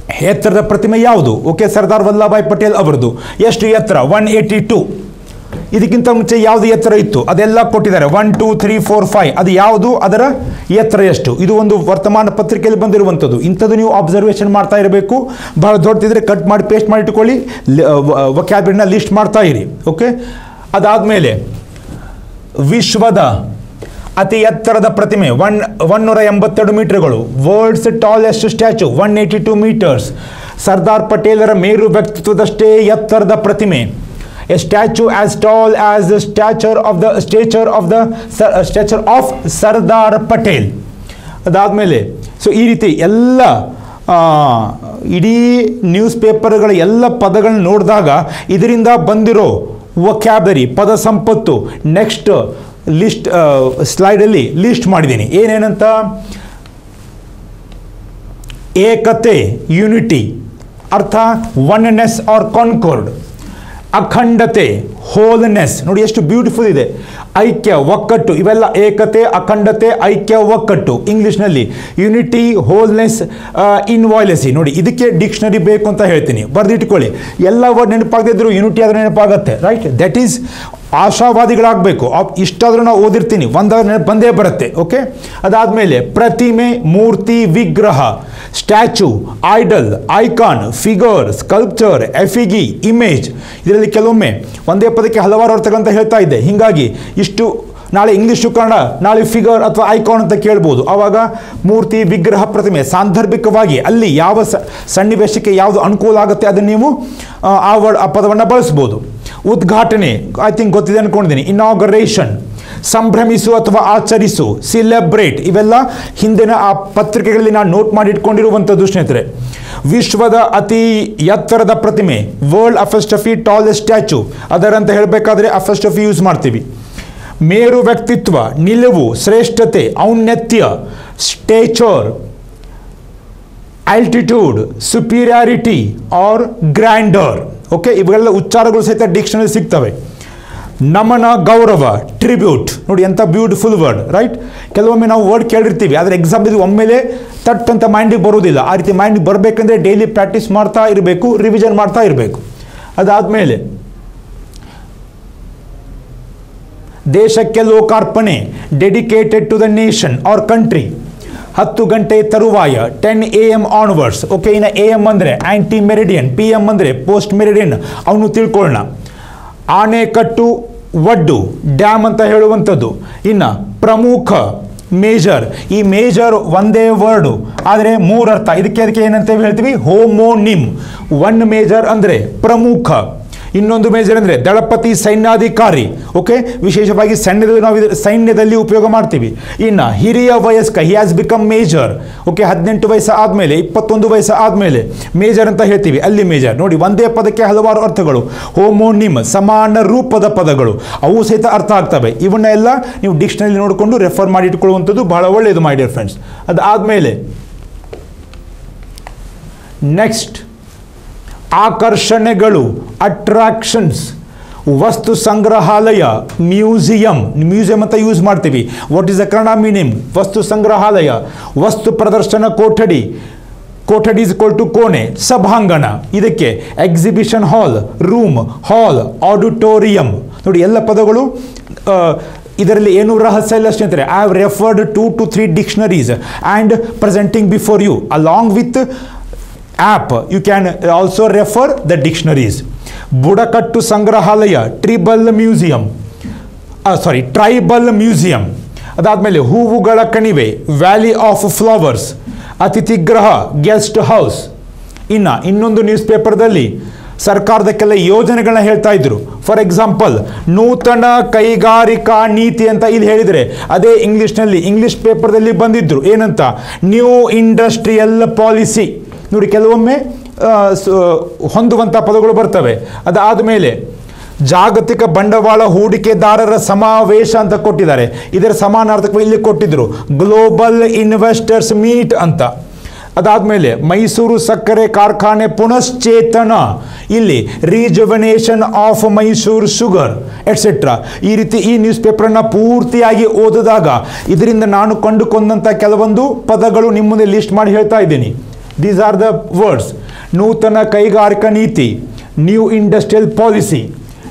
ಎತ್ತರದ ಪ್ರತಿಮೆ ಯಾವುದು? ಓಕೆ, ಸರ್ದಾರ್ ವಲ್ಲಭಾಯ್ ಪಟೇಲ್ ಅವರದು. ಎಷ್ಟು ಎತ್ತರ? 182. ಇದಕ್ಕಿಂತ ಮುಂಚೆ ಯಾವುದು ಎತ್ತರ ಇತ್ತು ಅದೆಲ್ಲ ಕೊಟ್ಟಿದ್ದಾರೆ. 1 2 3 4 5 ಅದು ಯಾವುದು, ಅದರ ಎತ್ತರ ಎಷ್ಟು, ಇದು ಒಂದು ವರ್ತಮಾನ ಪತ್ರಿಕೆಯಲ್ಲಿ ಬಂದಿರುವಂಥದ್ದು. ಇಂಥದ್ದು ನೀವು ಅಬ್ಸರ್ವೇಷನ್ ಮಾಡ್ತಾ ಇರಬೇಕು. ಭಾಳ ದೊಡ್ಡದಿದ್ರೆ ಕಟ್ ಮಾಡಿ ಪೇಸ್ಟ್ ಮಾಡಿ ಇಟ್ಕೊಳ್ಳಿ, ವೊಕ್ಯಾಬ್ಯುಲರಿನ ಲಿಸ್ಟ್ ಮಾಡ್ತಾ ಇರಿ. ಓಕೆ, ಅದಾದಮೇಲೆ ವಿಶ್ವದ ಅತಿ ಎತ್ತರದ ಪ್ರತಿಮೆ 182 ಮೀಟರ್ಗಳು. World's tallest statue 182 metres. Sardar ಪಟೇಲರ ಮೇರು ವ್ಯಕ್ತಿತ್ವದಷ್ಟೇ ಎತ್ತರದ ಪ್ರತಿಮೆ. A statue as tall as the stature of Sardar Patel. ಅದಾದಮೇಲೆ ಸೊ ಈ ರೀತಿ ಎಲ್ಲ ಇಡೀ ನ್ಯೂಸ್ ಪೇಪರ್ಗಳ ಎಲ್ಲ ಪದಗಳನ್ನ ನೋಡಿದಾಗ ಇದರಿಂದ ಬಂದಿರೋ ವೊಕ್ಯಾಬುಲರಿ ಪದ ಸಂಪತ್ತು ನೆಕ್ಸ್ಟ್ ಲಿಸ್ಟ್ ಸ್ಲೈಡಲ್ಲಿ ಲಿಸ್ಟ್ ಮಾಡಿದ್ದೀನಿ. ಏನೇನಂತ: ಏಕತೆ, ಯೂನಿಟಿ, ಅರ್ಥ ಒನ್ನೆಸ್ ಆರ್ ಕಾನ್ಕೋರ್ಡ್. ಅಖಂಡತೆ, ಹೋಲ್ನೆಸ್, ನೋಡಿ ಎಷ್ಟು ಬ್ಯೂಟಿಫುಲ್ ಇದೆ. ಐಕ್ಯ, ಒಕ್ಕಟ್ಟು, ಇವೆಲ್ಲ ಏಕತೆ, ಅಖಂಡತೆ, ಐಕ್ಯ, ಒಕ್ಕಟ್ಟು. ಇಂಗ್ಲೀಷ್ನಲ್ಲಿ ಯುನಿಟಿ, ಹೋಲ್ನೆಸ್, ಇನ್ವಾಯ್ಲೆಸಿ. ನೋಡಿ ಇದಕ್ಕೆ ಡಿಕ್ಷನರಿ ಬೇಕು ಅಂತ ಹೇಳ್ತೀನಿ, ಬರೆದಿಟ್ಕೊಳ್ಳಿ. ಎಲ್ಲ ವರ್ಡ್ ನೆನಪಾಗದಿದ್ರು ಯುನಿಟಿ ಆದರೆ ನೆನಪಾಗತ್ತೆ, ರೈಟ್? ದಟ್ ಈಸ್ ಆಶಾವಾದಿಗಳಾಗಬೇಕು. ಇಷ್ಟಾದರೂ ನಾವು ಓದಿರ್ತೀನಿ, ಒಂದಾದ್ರೂ ನೆನಪು ಬಂದೇ ಬರುತ್ತೆ. ಓಕೆ, ಅದಾದಮೇಲೆ ಪ್ರತಿಮೆ, ಮೂರ್ತಿ, ವಿಗ್ರಹ, statue, idol, icon, figure, sculpture, effigy, image. ಇದರಲ್ಲಿ ಕೆಲವೊಮ್ಮೆ ಒಂದೇ ಪದಕ್ಕೆ ಹಲವಾರು ಅರ್ಥಗಳಂತ ಹೇಳ್ತಾ ಇದ್ದೆ. ಹೀಗಾಗಿ ಇಷ್ಟು ನಾಳೆ ಇಂಗ್ಲೀಷು ಕನ್ನಡ, ನಾಳೆ ಫಿಗರ್ ಅಥವಾ ಐಕಾನ್ ಅಂತ ಕೇಳ್ಬೋದು. ಆವಾಗ ಮೂರ್ತಿ, ವಿಗ್ರಹ, ಪ್ರತಿಮೆ ಸಾಂದರ್ಭಿಕವಾಗಿ ಅಲ್ಲಿ ಯಾವ ಸನ್ನಿವೇಶಕ್ಕೆ ಯಾವುದು ಅನುಕೂಲ ಆಗುತ್ತೆ ಅದನ್ನು ನೀವು ಆ ಪದವನ್ನು ಬಳಸ್ಬೋದು. ಉದ್ಘಾಟನೆ, ಐ ಥಿಂಕ್ ಗೊತ್ತಿದೆ ಅನ್ಕೊಂಡಿದ್ದೀನಿ. ಇನಾಗರೇಷನ್, ಸಂಭ್ರಮಿಸು ಅಥವಾ ಆಚರಿಸು, ಸಿಲೆಬ್ರೇಟ್, ಇವೆಲ್ಲ ಹಿಂದಿನ ಆ ಪತ್ರಿಕೆಗಳಲ್ಲಿ ನಾನು ನೋಟ್ ಮಾಡಿ ಇಟ್ಕೊಂಡಿರುವಂಥದ್ದು ಸ್ನೇಹಿತರೆ. ವಿಶ್ವದ ಅತಿ ಎತ್ತರದ ಪ್ರತಿಮೆ, ವರ್ಲ್ಡ್ ಅಫೆಸ್ಟಫಿ ಟಾಲೆಸ್ಟ್ ಸ್ಟ್ಯಾಚ್ಯೂ, ಅದರಂತ ಹೇಳಬೇಕಾದ್ರೆ ಅಫೆಸ್ಟಫಿ ಯೂಸ್ ಮಾಡ್ತೀವಿ. ಮೇರು ವ್ಯಕ್ತಿತ್ವ, ನಿಲುವು, ಶ್ರೇಷ್ಠತೆ, ಔನ್ನತ್ಯ, stature, altitude, superiority or grandeur. Okay, ಇವೆಲ್ಲ ಉಚ್ಚಾರಗಳು ಸಹಿತ ಡಿಕ್ಷನರಿ ಸಿಗ್ತವೆ. ನಮನ, ಗೌರವ, ಟ್ರಿಬ್ಯೂಟ್, ನೋಡಿ ಎಂಥ ಬ್ಯೂಟಿಫುಲ್ ವರ್ಡ್, ರೈಟ್? ಕೆಲವೊಮ್ಮೆ ನಾವು ವರ್ಡ್ ಕೇಳಿರ್ತೀವಿ, ಆದರೆ ಎಕ್ಸಾಂಪಲ್ ಒಮ್ಮೆಲೆ ತಟ್ ಅಂತ ಮೈಂಡಿಗೆ ಬರೋದಿಲ್ಲ. ಆ ರೀತಿ ಮೈಂಡಿಗೆ ಬರಬೇಕಂದ್ರೆ ಡೈಲಿ ಪ್ರಾಕ್ಟೀಸ್ ಮಾಡ್ತಾ ಇರಬೇಕು, ರಿವಿಷನ್ ಮಾಡ್ತಾ ಇರಬೇಕು. ಅದಾದಮೇಲೆ ದೇಶಕ್ಕೆ ಲೋಕಾರ್ಪಣೆ, dedicated to the nation or country. 10 ಗಂಟೆ ತರುವಾಯ, 10 AM ಆನ್ವರ್ಡ್ಸ್. ಓಕೆ, ಇನ್ನು AM ಅಂದರೆ ಆ್ಯಂಟಿ ಮೆರಿಡಿಯನ್, PM ಅಂದರೆ ಪೋಸ್ಟ್ ಮೆರಿಡಿಯನ್, ಅವನು ತಿಳ್ಕೊಳ್ಳೋಣ. ಆಣೆಕಟ್ಟು, ಒಡ್ಡು, ಡ್ಯಾಮ್ ಅಂತ ಹೇಳುವಂಥದ್ದು. ಇನ್ನು ಪ್ರಮುಖ, ಮೇಜರ್. ಈ ಮೇಜರ್ ಒಂದೇ ವರ್ಡು ಆದರೆ 3 ಅರ್ಥ. ಅದಕ್ಕೆ ಏನಂತ ಹೇಳ್ತೀವಿ? ಹೋಮೋನಿಮ್. ಒನ್ ಮೇಜರ್ ಅಂದರೆ ಪ್ರಮುಖ, ಇನ್ನೊಂದು ಮೇಜರ್ ಅಂದರೆ ದಳಪತಿ, ಸೈನ್ಯಾಧಿಕಾರಿ. ಓಕೆ, ವಿಶೇಷವಾಗಿ ಸೈನ್ಯದಲ್ಲಿ ಉಪಯೋಗ ಮಾಡ್ತೀವಿ. ಇನ್ನು ಹಿರಿಯ ವಯಸ್ಕ, he has become major. Okay, 18 ವಯಸ್ಸು ಆದಮೇಲೆ, 21 ವಯಸ್ಸು ಆದಮೇಲೆ ಮೇಜರ್ ಅಂತ ಹೇಳ್ತೀವಿ, ಅಲ್ಲಿ ಮೇಜರ್. ನೋಡಿ ಒಂದೇ ಪದಕ್ಕೆ ಹಲವಾರು ಅರ್ಥಗಳು. ಹೋಮೋನಿಮ್, ಸಮಾನ ರೂಪದ ಪದಗಳು, ಅವು ಸಹಿತ ಅರ್ಥ ಆಗ್ತವೆ. ಇವನ್ನೆಲ್ಲ ನೀವು ಡಿಕ್ಷನರಿ ನೋಡಿಕೊಂಡು ರೆಫರ್ ಮಾಡಿ ಇಟ್ಕೊಳ್ಳುವಂಥದ್ದು ಬಹಳ ಒಳ್ಳೆಯದು ಮೈ ಡಿಯರ್ ಫ್ರೆಂಡ್ಸ್. ಅದಾದಮೇಲೆ ನೆಕ್ಸ್ಟ್ ಆಕರ್ಷಣೆಗಳು, ಅಟ್ರಾಕ್ಷನ್ಸ್. ವಸ್ತು ಸಂಗ್ರಹಾಲಯ, ಮ್ಯೂಸಿಯಂ. ಮ್ಯೂಸಿಯಂ ಅಂತ ಯೂಸ್ ಮಾಡ್ತೀವಿ. What is the Kannada meaning? ವಸ್ತು ಸಂಗ್ರಹಾಲಯ. ವಸ್ತು ಪ್ರದರ್ಶನ ಕೊಠಡಿ, ಕೊಠಡಿ ಇಸ್ ಈಕ್ವಲ್ ಟು ಕೋಣೆ, ಸಭಾಂಗಣ. ಇದಕ್ಕೆ exhibition hall, room, hall, auditorium. ನೋಡಿ ಎಲ್ಲ ಪದಗಳು ಇದರಲ್ಲಿ ಏನು ರಹಸ್ಯ ಇಲ್ಲ ಸ್ನೇಹಿತರೆ. I have referred 2 to 3 dictionaries and presenting before you along with app. You can also refer the dictionaries. ಬುಡಕಟ್ಟು ಸಂಗ್ರಹಾಲಯ, ಟ್ರೈಬಲ್ ಮ್ಯೂಸಿಯಂ. ಅದಾದಮೇಲೆ ಹೂವುಗಳ ಕಣಿವೆ, ವ್ಯಾಲಿ ಆಫ್ ಫ್ಲವರ್ಸ್. ಅತಿಥಿಗೃಹ, ಗೆಸ್ಟ್ ಹೌಸ್. ಇನ್ನೊಂದು ನ್ಯೂಸ್ ಪೇಪರ್ದಲ್ಲಿ ಸರ್ಕಾರದ ಕೆಲ ಯೋಜನೆಗಳನ್ನ ಹೇಳ್ತಾ ಇದ್ರು. ಫಾರ್ ಎಕ್ಸಾಂಪಲ್ ನೂತನ ಕೈಗಾರಿಕಾ ನೀತಿ ಅಂತ ಇಲ್ಲಿ ಹೇಳಿದರೆ, ಅದೇ ಇಂಗ್ಲೀಷ್ ಪೇಪರ್ದಲ್ಲಿ ಬಂದಿದ್ರು. ಏನಂತ? New industrial policy. ನೋಡಿ ಕೆಲವೊಮ್ಮೆ ಹೊಂದುವಂಥ ಪದಗಳು ಬರ್ತವೆ. ಅದಾದಮೇಲೆ ಜಾಗತಿಕ ಬಂಡವಾಳ ಹೂಡಿಕೆದಾರರ ಸಮಾವೇಶ ಅಂತ ಕೊಟ್ಟಿದ್ದಾರೆ. ಇದರ ಸಮಾನಾರ್ಥಕವಾಗಿ ಇಲ್ಲಿ ಕೊಟ್ಟಿದ್ರು ಗ್ಲೋಬಲ್ ಇನ್ವೆಸ್ಟರ್ಸ್ ಮೀಟ್ ಅಂತ. ಅದಾದಮೇಲೆ ಮೈಸೂರು ಸಕ್ಕರೆ ಕಾರ್ಖಾನೆ ಪುನಶ್ಚೇತನ, ಇಲ್ಲಿ rejuvenation of Mysuru sugar etcetera. ಈ ರೀತಿ ಈ ನ್ಯೂಸ್ ಪೇಪರನ್ನು ಪೂರ್ತಿಯಾಗಿ ಓದಿದಾಗ ಇದರಿಂದ ನಾನು ಕಂಡುಕೊಂಡಂಥ ಕೆಲವೊಂದು ಪದಗಳು ನಿಮ್ಮ ಮುಂದೆ ಲಿಸ್ಟ್ ಮಾಡಿ ಹೇಳ್ತಾ ಇದ್ದೀನಿ. These are the words: ನೂತನ ಕೈಗಾರಿಕಾ ನೀತಿ, ನ್ಯೂ ಇಂಡಸ್ಟ್ರಿಯಲ್ ಪಾಲಿಸಿ,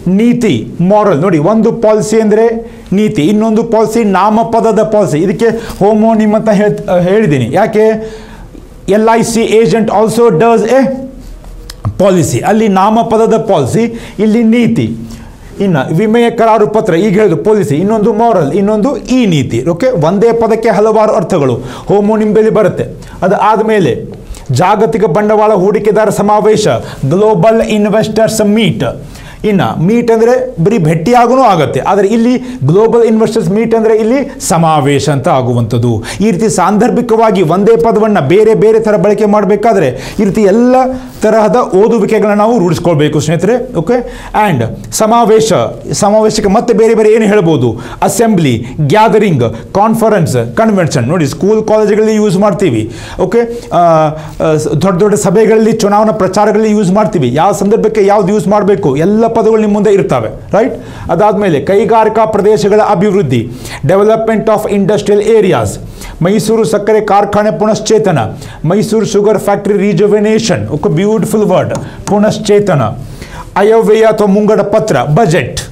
ನೀತಿ ಮಾರಲ್. ನೋಡಿ, ಒಂದು ಪಾಲಿಸಿ ಅಂದರೆ ನೀತಿ, ಇನ್ನೊಂದು ಪಾಲಿಸಿ ನಾಮಪದದ ಪಾಲಿಸಿ. ಇದಕ್ಕೆ ಹೋಮೋನಿಮ್ ಅಂತ ಹೇಳಿದ್ದೀನಿ. ಯಾಕೆ? LIC agent also does a policy. ಅಲ್ಲಿ ನಾಮಪದದ ಪಾಲಿಸಿ, ಇಲ್ಲಿ ನೀತಿ. ಇನ್ನು ವಿಮೆಯ ಕರಾರು ಪತ್ರ, ಈಗ ಹೇಳಿದ್ರು ಪಾಲಿಸಿ, ಇನ್ನೊಂದು ಮಾರಲ್, ಇನ್ನೊಂದು ಈ ನೀತಿ. ಓಕೆ, ಒಂದೇ ಪದಕ್ಕೆ ಹಲವಾರು ಅರ್ಥಗಳು ಹೋಮೋನಿಮ್ದಲ್ಲಿ ಬರುತ್ತೆ. ಅದು ಆದಮೇಲೆ ಜಾಗತಿಕ ಬಂಡವಾಳ ಹೂಡಿಕೆದಾರ ಸಮಾವೇಶ, ಗ್ಲೋಬಲ್ ಇನ್ವೆಸ್ಟರ್ಸ್ ಮೀಟ್. ಇನ್ನು ಮೀಟ್ ಅಂದರೆ ಬರೀ ಭೇಟಿಯಾಗೂ ಆಗುತ್ತೆ, ಆದರೆ ಇಲ್ಲಿ ಗ್ಲೋಬಲ್ ಇನ್ವೆಸ್ಟರ್ಸ್ ಮೀಟ್ ಅಂದರೆ ಇಲ್ಲಿ ಸಮಾವೇಶ ಅಂತ ಆಗುವಂಥದ್ದು. ಈ ರೀತಿ ಸಾಂದರ್ಭಿಕವಾಗಿ ಒಂದೇ ಪದವನ್ನು ಬೇರೆ ಬೇರೆ ಥರ ಬಳಕೆ ಮಾಡಬೇಕಾದ್ರೆ ಈ ರೀತಿ ಎಲ್ಲ ತರಹದ ಓದುವಿಕೆಗಳನ್ನ ನಾವು ರೂಢಿಸ್ಕೊಳ್ಬೇಕು ಸ್ನೇಹಿತರೆ. ಓಕೆ, ಆ್ಯಂಡ್ ಸಮಾವೇಶಕ್ಕೆ ಮತ್ತೆ ಬೇರೆ ಬೇರೆ ಏನು ಹೇಳ್ಬೋದು? Assembly, gathering, conference, convention. ನೋಡಿ, ಸ್ಕೂಲ್ ಕಾಲೇಜುಗಳಲ್ಲಿ ಯೂಸ್ ಮಾಡ್ತೀವಿ. ಓಕೆ, ದೊಡ್ಡ ದೊಡ್ಡ ಸಭೆಗಳಲ್ಲಿ, ಚುನಾವಣಾ ಪ್ರಚಾರಗಳಲ್ಲಿ ಯೂಸ್ ಮಾಡ್ತೀವಿ. ಯಾವ ಸಂದರ್ಭಕ್ಕೆ ಯಾವ್ದು ಯೂಸ್ ಮಾಡಬೇಕು ಎಲ್ಲ ಪದಗಳು ನಿಮ್ಮ ಮುಂದೆ ಇರ್ತವೆ, ರೈಟ್? ಅದಾದಮೇಲೆ ಕೈಗಾರಿಕಾ ಪ್ರದೇಶಗಳ ಅಭಿವೃದ್ಧಿ, development of industrial areas, Mysuru ಸಕ್ಕರೆ ಕಾರ್ಖಾನೆ ಪುನಶ್ಚೇತನ, Mysuru sugar factory rejuvenation. Okay, beautiful word, ಪುನಶ್ಚೇತನ. ಆಯವ್ಯಯ ಅಥವಾ ಮುಂಗಡ ಪತ್ರ, ಬಜೆಟ್.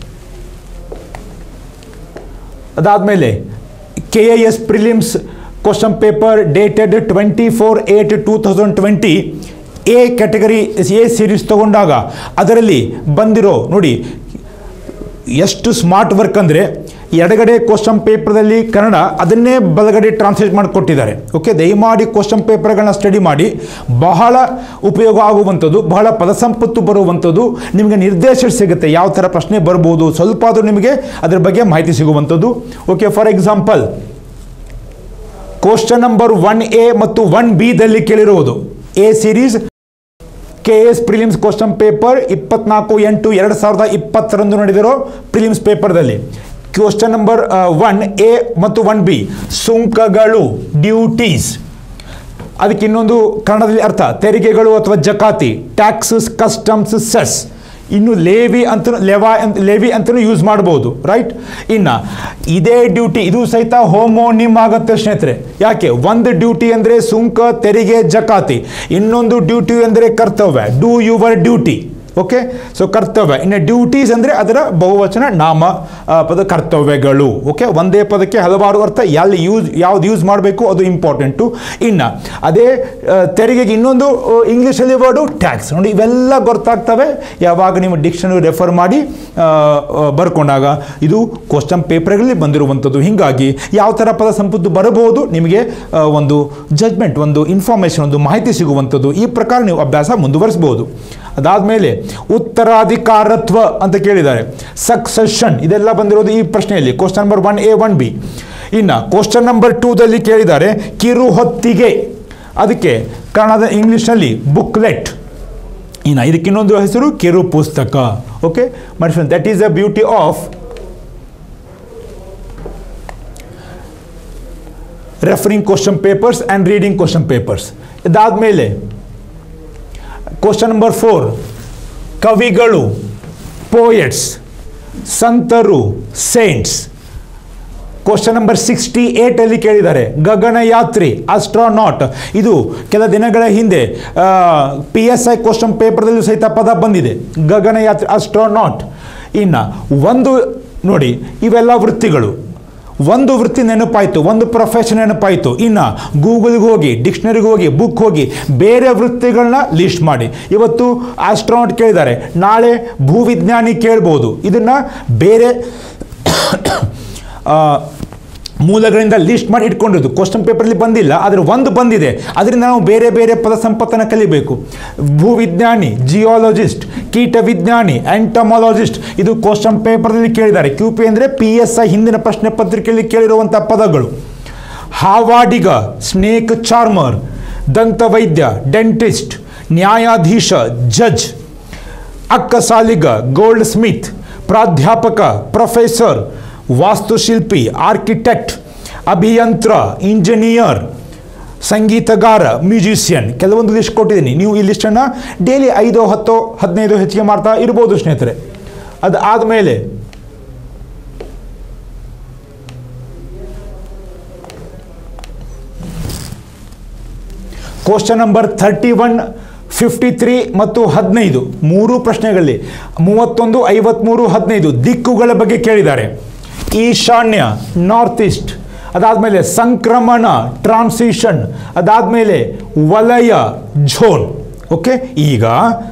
ಅದಾದಮೇಲೆ KIS prelims question paper dated 24/8/2020 A category A series ತಗೊಂಡಾಗ ಅದರಲ್ಲಿ ಬಂದಿರೋ ನೋಡಿ ಎಷ್ಟು ಸ್ಮಾರ್ಟ್ ವರ್ಕ್ ಅಂದರೆ, ಎಡಗಡೆ ಕ್ವಶನ್ ಪೇಪರ್ದಲ್ಲಿ ಕನ್ನಡ, ಅದನ್ನೇ ಬಲಗಡೆ ಟ್ರಾನ್ಸ್ಲೇಟ್ ಮಾಡಿಕೊಟ್ಟಿದ್ದಾರೆ. ಓಕೆ, ದಯಮಾಡಿ ಕ್ವಶನ್ ಪೇಪರ್ಗಳನ್ನ ಸ್ಟಡಿ ಮಾಡಿ. ಬಹಳ ಉಪಯೋಗ ಆಗುವಂಥದ್ದು, ಬಹಳ ಪದಸಂಪತ್ತು ಬರುವಂಥದ್ದು, ನಿಮಗೆ ನಿರ್ದೇಶನ ಸಿಗುತ್ತೆ ಯಾವ ಥರ ಪ್ರಶ್ನೆ ಬರ್ಬೋದು, ಸ್ವಲ್ಪ ಆದರೂ ನಿಮಗೆ ಅದರ ಬಗ್ಗೆ ಮಾಹಿತಿ ಸಿಗುವಂಥದ್ದು. Okay, for example question number 1A ಮತ್ತು 1B ದಲ್ಲಿ ಕೇಳಿರುವುದು A series KIS prelims question paper 24/8/2020 ನಡೆದಿರೋ ಪ್ರಿಲಿಮ್ಸ್ ಪೇಪರ್ದಲ್ಲಿ ಕ್ವಶನ್ ನಂಬರ್ 1A ಮತ್ತು 1B ಸುಂಕಗಳು, ಡ್ಯೂಟೀಸ್. ಅದಕ್ಕೆ ಇನ್ನೊಂದು ಕನ್ನಡದಲ್ಲಿ ಅರ್ಥ ತೆರಿಗೆಗಳು ಅಥವಾ ಜಕಾತಿ, ಟ್ಯಾಕ್ಸಸ್, ಕಸ್ಟಮ್ಸ್, ಸೆಸ್. ಇನ್ನು ಲೇವಿ ಅಂತಲೂ ಯೂಸ್ ಮಾಡ್ಬೋದು, ರೈಟ್? ಇನ್ನು ಇದೇ ಡ್ಯೂಟಿ ಇದು ಸಹಿತ ಹೋಮೋನಿಮ್ ಆಗುತ್ತೆ ಸ್ನೇಹಿತರೆ. ಯಾಕೆ? ಒಂದು ಡ್ಯೂಟಿ ಅಂದರೆ ಸುಂಕ, ತೆರಿಗೆ, ಜಕಾತಿ. ಇನ್ನೊಂದು ಡ್ಯೂಟಿ ಅಂದರೆ ಕರ್ತವ್ಯ, do your duty. Okay, so ಕರ್ತವ್ಯ. ಇನ್ನು ಡ್ಯೂಟೀಸ್ ಅಂದರೆ ಅದರ ಬಹುವಚನ ನಾಮ ಪದ ಕರ್ತವ್ಯಗಳು. ಓಕೆ, ಒಂದೇ ಪದಕ್ಕೆ ಹಲವಾರು ಅರ್ಥ, ಯಾವ್ದು ಯೂಸ್ ಮಾಡಬೇಕು ಅದು ಇಂಪಾರ್ಟೆಂಟು. ಇನ್ನು ಅದೇ ತೆರಿಗೆಗೆ ಇನ್ನೊಂದು ಇಂಗ್ಲೀಷಲ್ಲಿ ವರ್ಡು ಟ್ಯಾಕ್ಸ್. ನೋಡಿ, ಇವೆಲ್ಲ ಗೊತ್ತಾಗ್ತವೆ ಯಾವಾಗ ನೀವು ಡಿಕ್ಷನರಿ ರೆಫರ್ ಮಾಡಿ ಬರ್ಕೊಂಡಾಗ. ಇದು ಕ್ವಶನ್ ಪೇಪರ್ಗಳಲ್ಲಿ ಬಂದಿರುವಂಥದ್ದು. ಹೀಗಾಗಿ ಯಾವ ಥರ ಪದ ಸಂಪತ್ತು ಬರಬಹುದು ನಿಮಗೆ ಒಂದು ಜಜ್ಮೆಂಟ್, ಒಂದು ಇನ್ಫಾರ್ಮೇಷನ್, ಒಂದು ಮಾಹಿತಿ ಸಿಗುವಂಥದ್ದು. ಈ ಪ್ರಕಾರ ನೀವು ಅಭ್ಯಾಸ ಮುಂದುವರಿಸಬಹುದು. ಅದಾದಮೇಲೆ ಉತ್ತರಾಧಿಕಾರತ್ವ ಅಂತ ಕೇಳಿದ್ದಾರೆ, ಸಕ್ಸೆಷನ್. ಇದೆಲ್ಲ ಬಂದಿರೋದು ಈ ಪ್ರಶ್ನೆಯಲ್ಲಿ ಕ್ವಶನ್ ನಂಬರ್ 1A 1B. ಇನ್ನು ಕ್ವಶನ್ ನಂಬರ್ 2ದಲ್ಲಿ ಕೇಳಿದ್ದಾರೆ ಕಿರು ಹೊತ್ತಿಗೆ, ಅದಕ್ಕೆ ಕನ್ನಡದ ಇಂಗ್ಲೀಷ್ನಲ್ಲಿ ಬುಕ್ಲೆಟ್. ಇನ್ನು ಇದಕ್ಕೆ ಇನ್ನೊಂದು ಹೆಸರು ಕಿರು ಪುಸ್ತಕ. Okay, my friend, that is the beauty of referring question papers and reading question papers. ಇದಾದಮೇಲೆ ಕ್ವಶನ್ ನಂಬರ್ 4 ಕವಿಗಳು, ಪೋಯೆಟ್ಸ್, ಸಂತರು, ಸೇಂಟ್ಸ್. ಕ್ವಶನ್ ನಂಬರ್ 68 ಅಲ್ಲಿ ಕೇಳಿದ್ದಾರೆ ಗಗನಯಾತ್ರಿ, ಆಸ್ಟ್ರೋನಾಟ್. ಇದು ಕೆಲ ದಿನಗಳ ಹಿಂದೆ PSI ಕ್ವಶನ್ ಪೇಪರ್ದಲ್ಲೂ ಸಹಿತ ಪದ ಬಂದಿದೆ, ಗಗನಯಾತ್ರಿ, ಆಸ್ಟ್ರೋನಾಟ್. ಇನ್ನು ಒಂದು ನೋಡಿ, ಇವೆಲ್ಲ ವೃತ್ತಿಗಳು. ಒಂದು ವೃತ್ತಿ ನೆನಪಾಯಿತು, ಒಂದು ಪ್ರೊಫೆಷನ್ ನೆನಪಾಯಿತು. ಇನ್ನು ಗೂಗಲ್ಗೆ ಹೋಗಿ, ಡಿಕ್ಷನರಿಗೆ ಹೋಗಿ, ಬುಕ್ ಹೋಗಿ ಬೇರೆ ವೃತ್ತಿಗಳನ್ನ ಲಿಸ್ಟ್ ಮಾಡಿ. ಇವತ್ತು ಆಸ್ಟ್ರೋನಾಟ್ ಕೇಳಿದ್ದಾರೆ, ನಾಳೆ ಭೂವಿಜ್ಞಾನಿ ಕೇಳ್ಬೋದು. ಇದನ್ನು ಬೇರೆ ಮೂಲಗಳಿಂದ ಲಿಸ್ಟ್ ಮಾಡಿ ಇಟ್ಕೊಂಡಿರೋದು. ಕ್ವಶನ್ ಪೇಪರ್ಲಿ ಬಂದಿಲ್ಲ, ಆದರೆ ಒಂದು ಬಂದಿದೆ. ಅದರಿಂದ ನಾವು ಬೇರೆ ಬೇರೆ ಪದ ಸಂಪತ್ತನ್ನು ಕಲಿಬೇಕು. ಭೂವಿಜ್ಞಾನಿ, ಜಿಯಾಲಜಿಸ್ಟ್, ಕೀಟ ವಿಜ್ಞಾನಿ, ಎಂಟಮಾಲಜಿಸ್ಟ್. ಇದು ಕ್ವಶನ್ ಪೇಪರ್ನಲ್ಲಿ ಕೇಳಿದ್ದಾರೆ. QP ಅಂದರೆ PSI ಹಿಂದಿನ ಪ್ರಶ್ನೆ ಪತ್ರಿಕೆಯಲ್ಲಿ ಕೇಳಿರುವಂಥ ಪದಗಳು. ಹಾವಾಡಿಗ, ಸ್ನೇಕ್ ಚಾರ್ಮರ್, ದಂತವೈದ್ಯ, ಡೆಂಟಿಸ್ಟ್, ನ್ಯಾಯಾಧೀಶ, ಜಡ್ಜ್. ಅಕ್ಕಸಾಲಿಗ, ಗೋಲ್ಡ್ ಸ್ಮಿತ್, ಪ್ರಾಧ್ಯಾಪಕ, ಪ್ರೊಫೆಸರ್, ವಾಸ್ತುಶಿಲ್ಪಿ, ಆರ್ಕಿಟೆಕ್ಟ್, ಅಭಿಯಂತ್ರ, ಇಂಜಿನಿಯರ್, ಸಂಗೀತಗಾರ, ಮ್ಯೂಸಿಷಿಯನ್. ಕೆಲವೊಂದು ಲಿಸ್ಟ್ ಕೊಟ್ಟಿದ್ದೀನಿ, ನೀವು ಈ ಲಿಸ್ಟನ್ನು ಡೈಲಿ 5, 10, 15 ಹೆಚ್ಚಿಗೆ ಮಾಡ್ತಾ ಇರ್ಬೋದು ಸ್ನೇಹಿತರೆ. ಅದು ಆದಮೇಲೆ ಕ್ವಶನ್ ನಂಬರ್ 31 53 ಮತ್ತು 15 ಮೂರು ಪ್ರಶ್ನೆಗಳಲ್ಲಿ 31, 53, 15 ದಿಕ್ಕುಗಳ ಬಗ್ಗೆ ಕೇಳಿದ್ದಾರೆ. ಈಶಾನ್ಯ ನಾರ್ತ್ ಈಸ್ಟ್, ಅದಾದಮೇಲೆ ಸಂಕ್ರಮಣ ಟ್ರಾನ್ಸಿಷನ್, ಅದಾದಮೇಲೆ ವಲಯ ಝೋನ್. ಓಕೆ, ಈಗ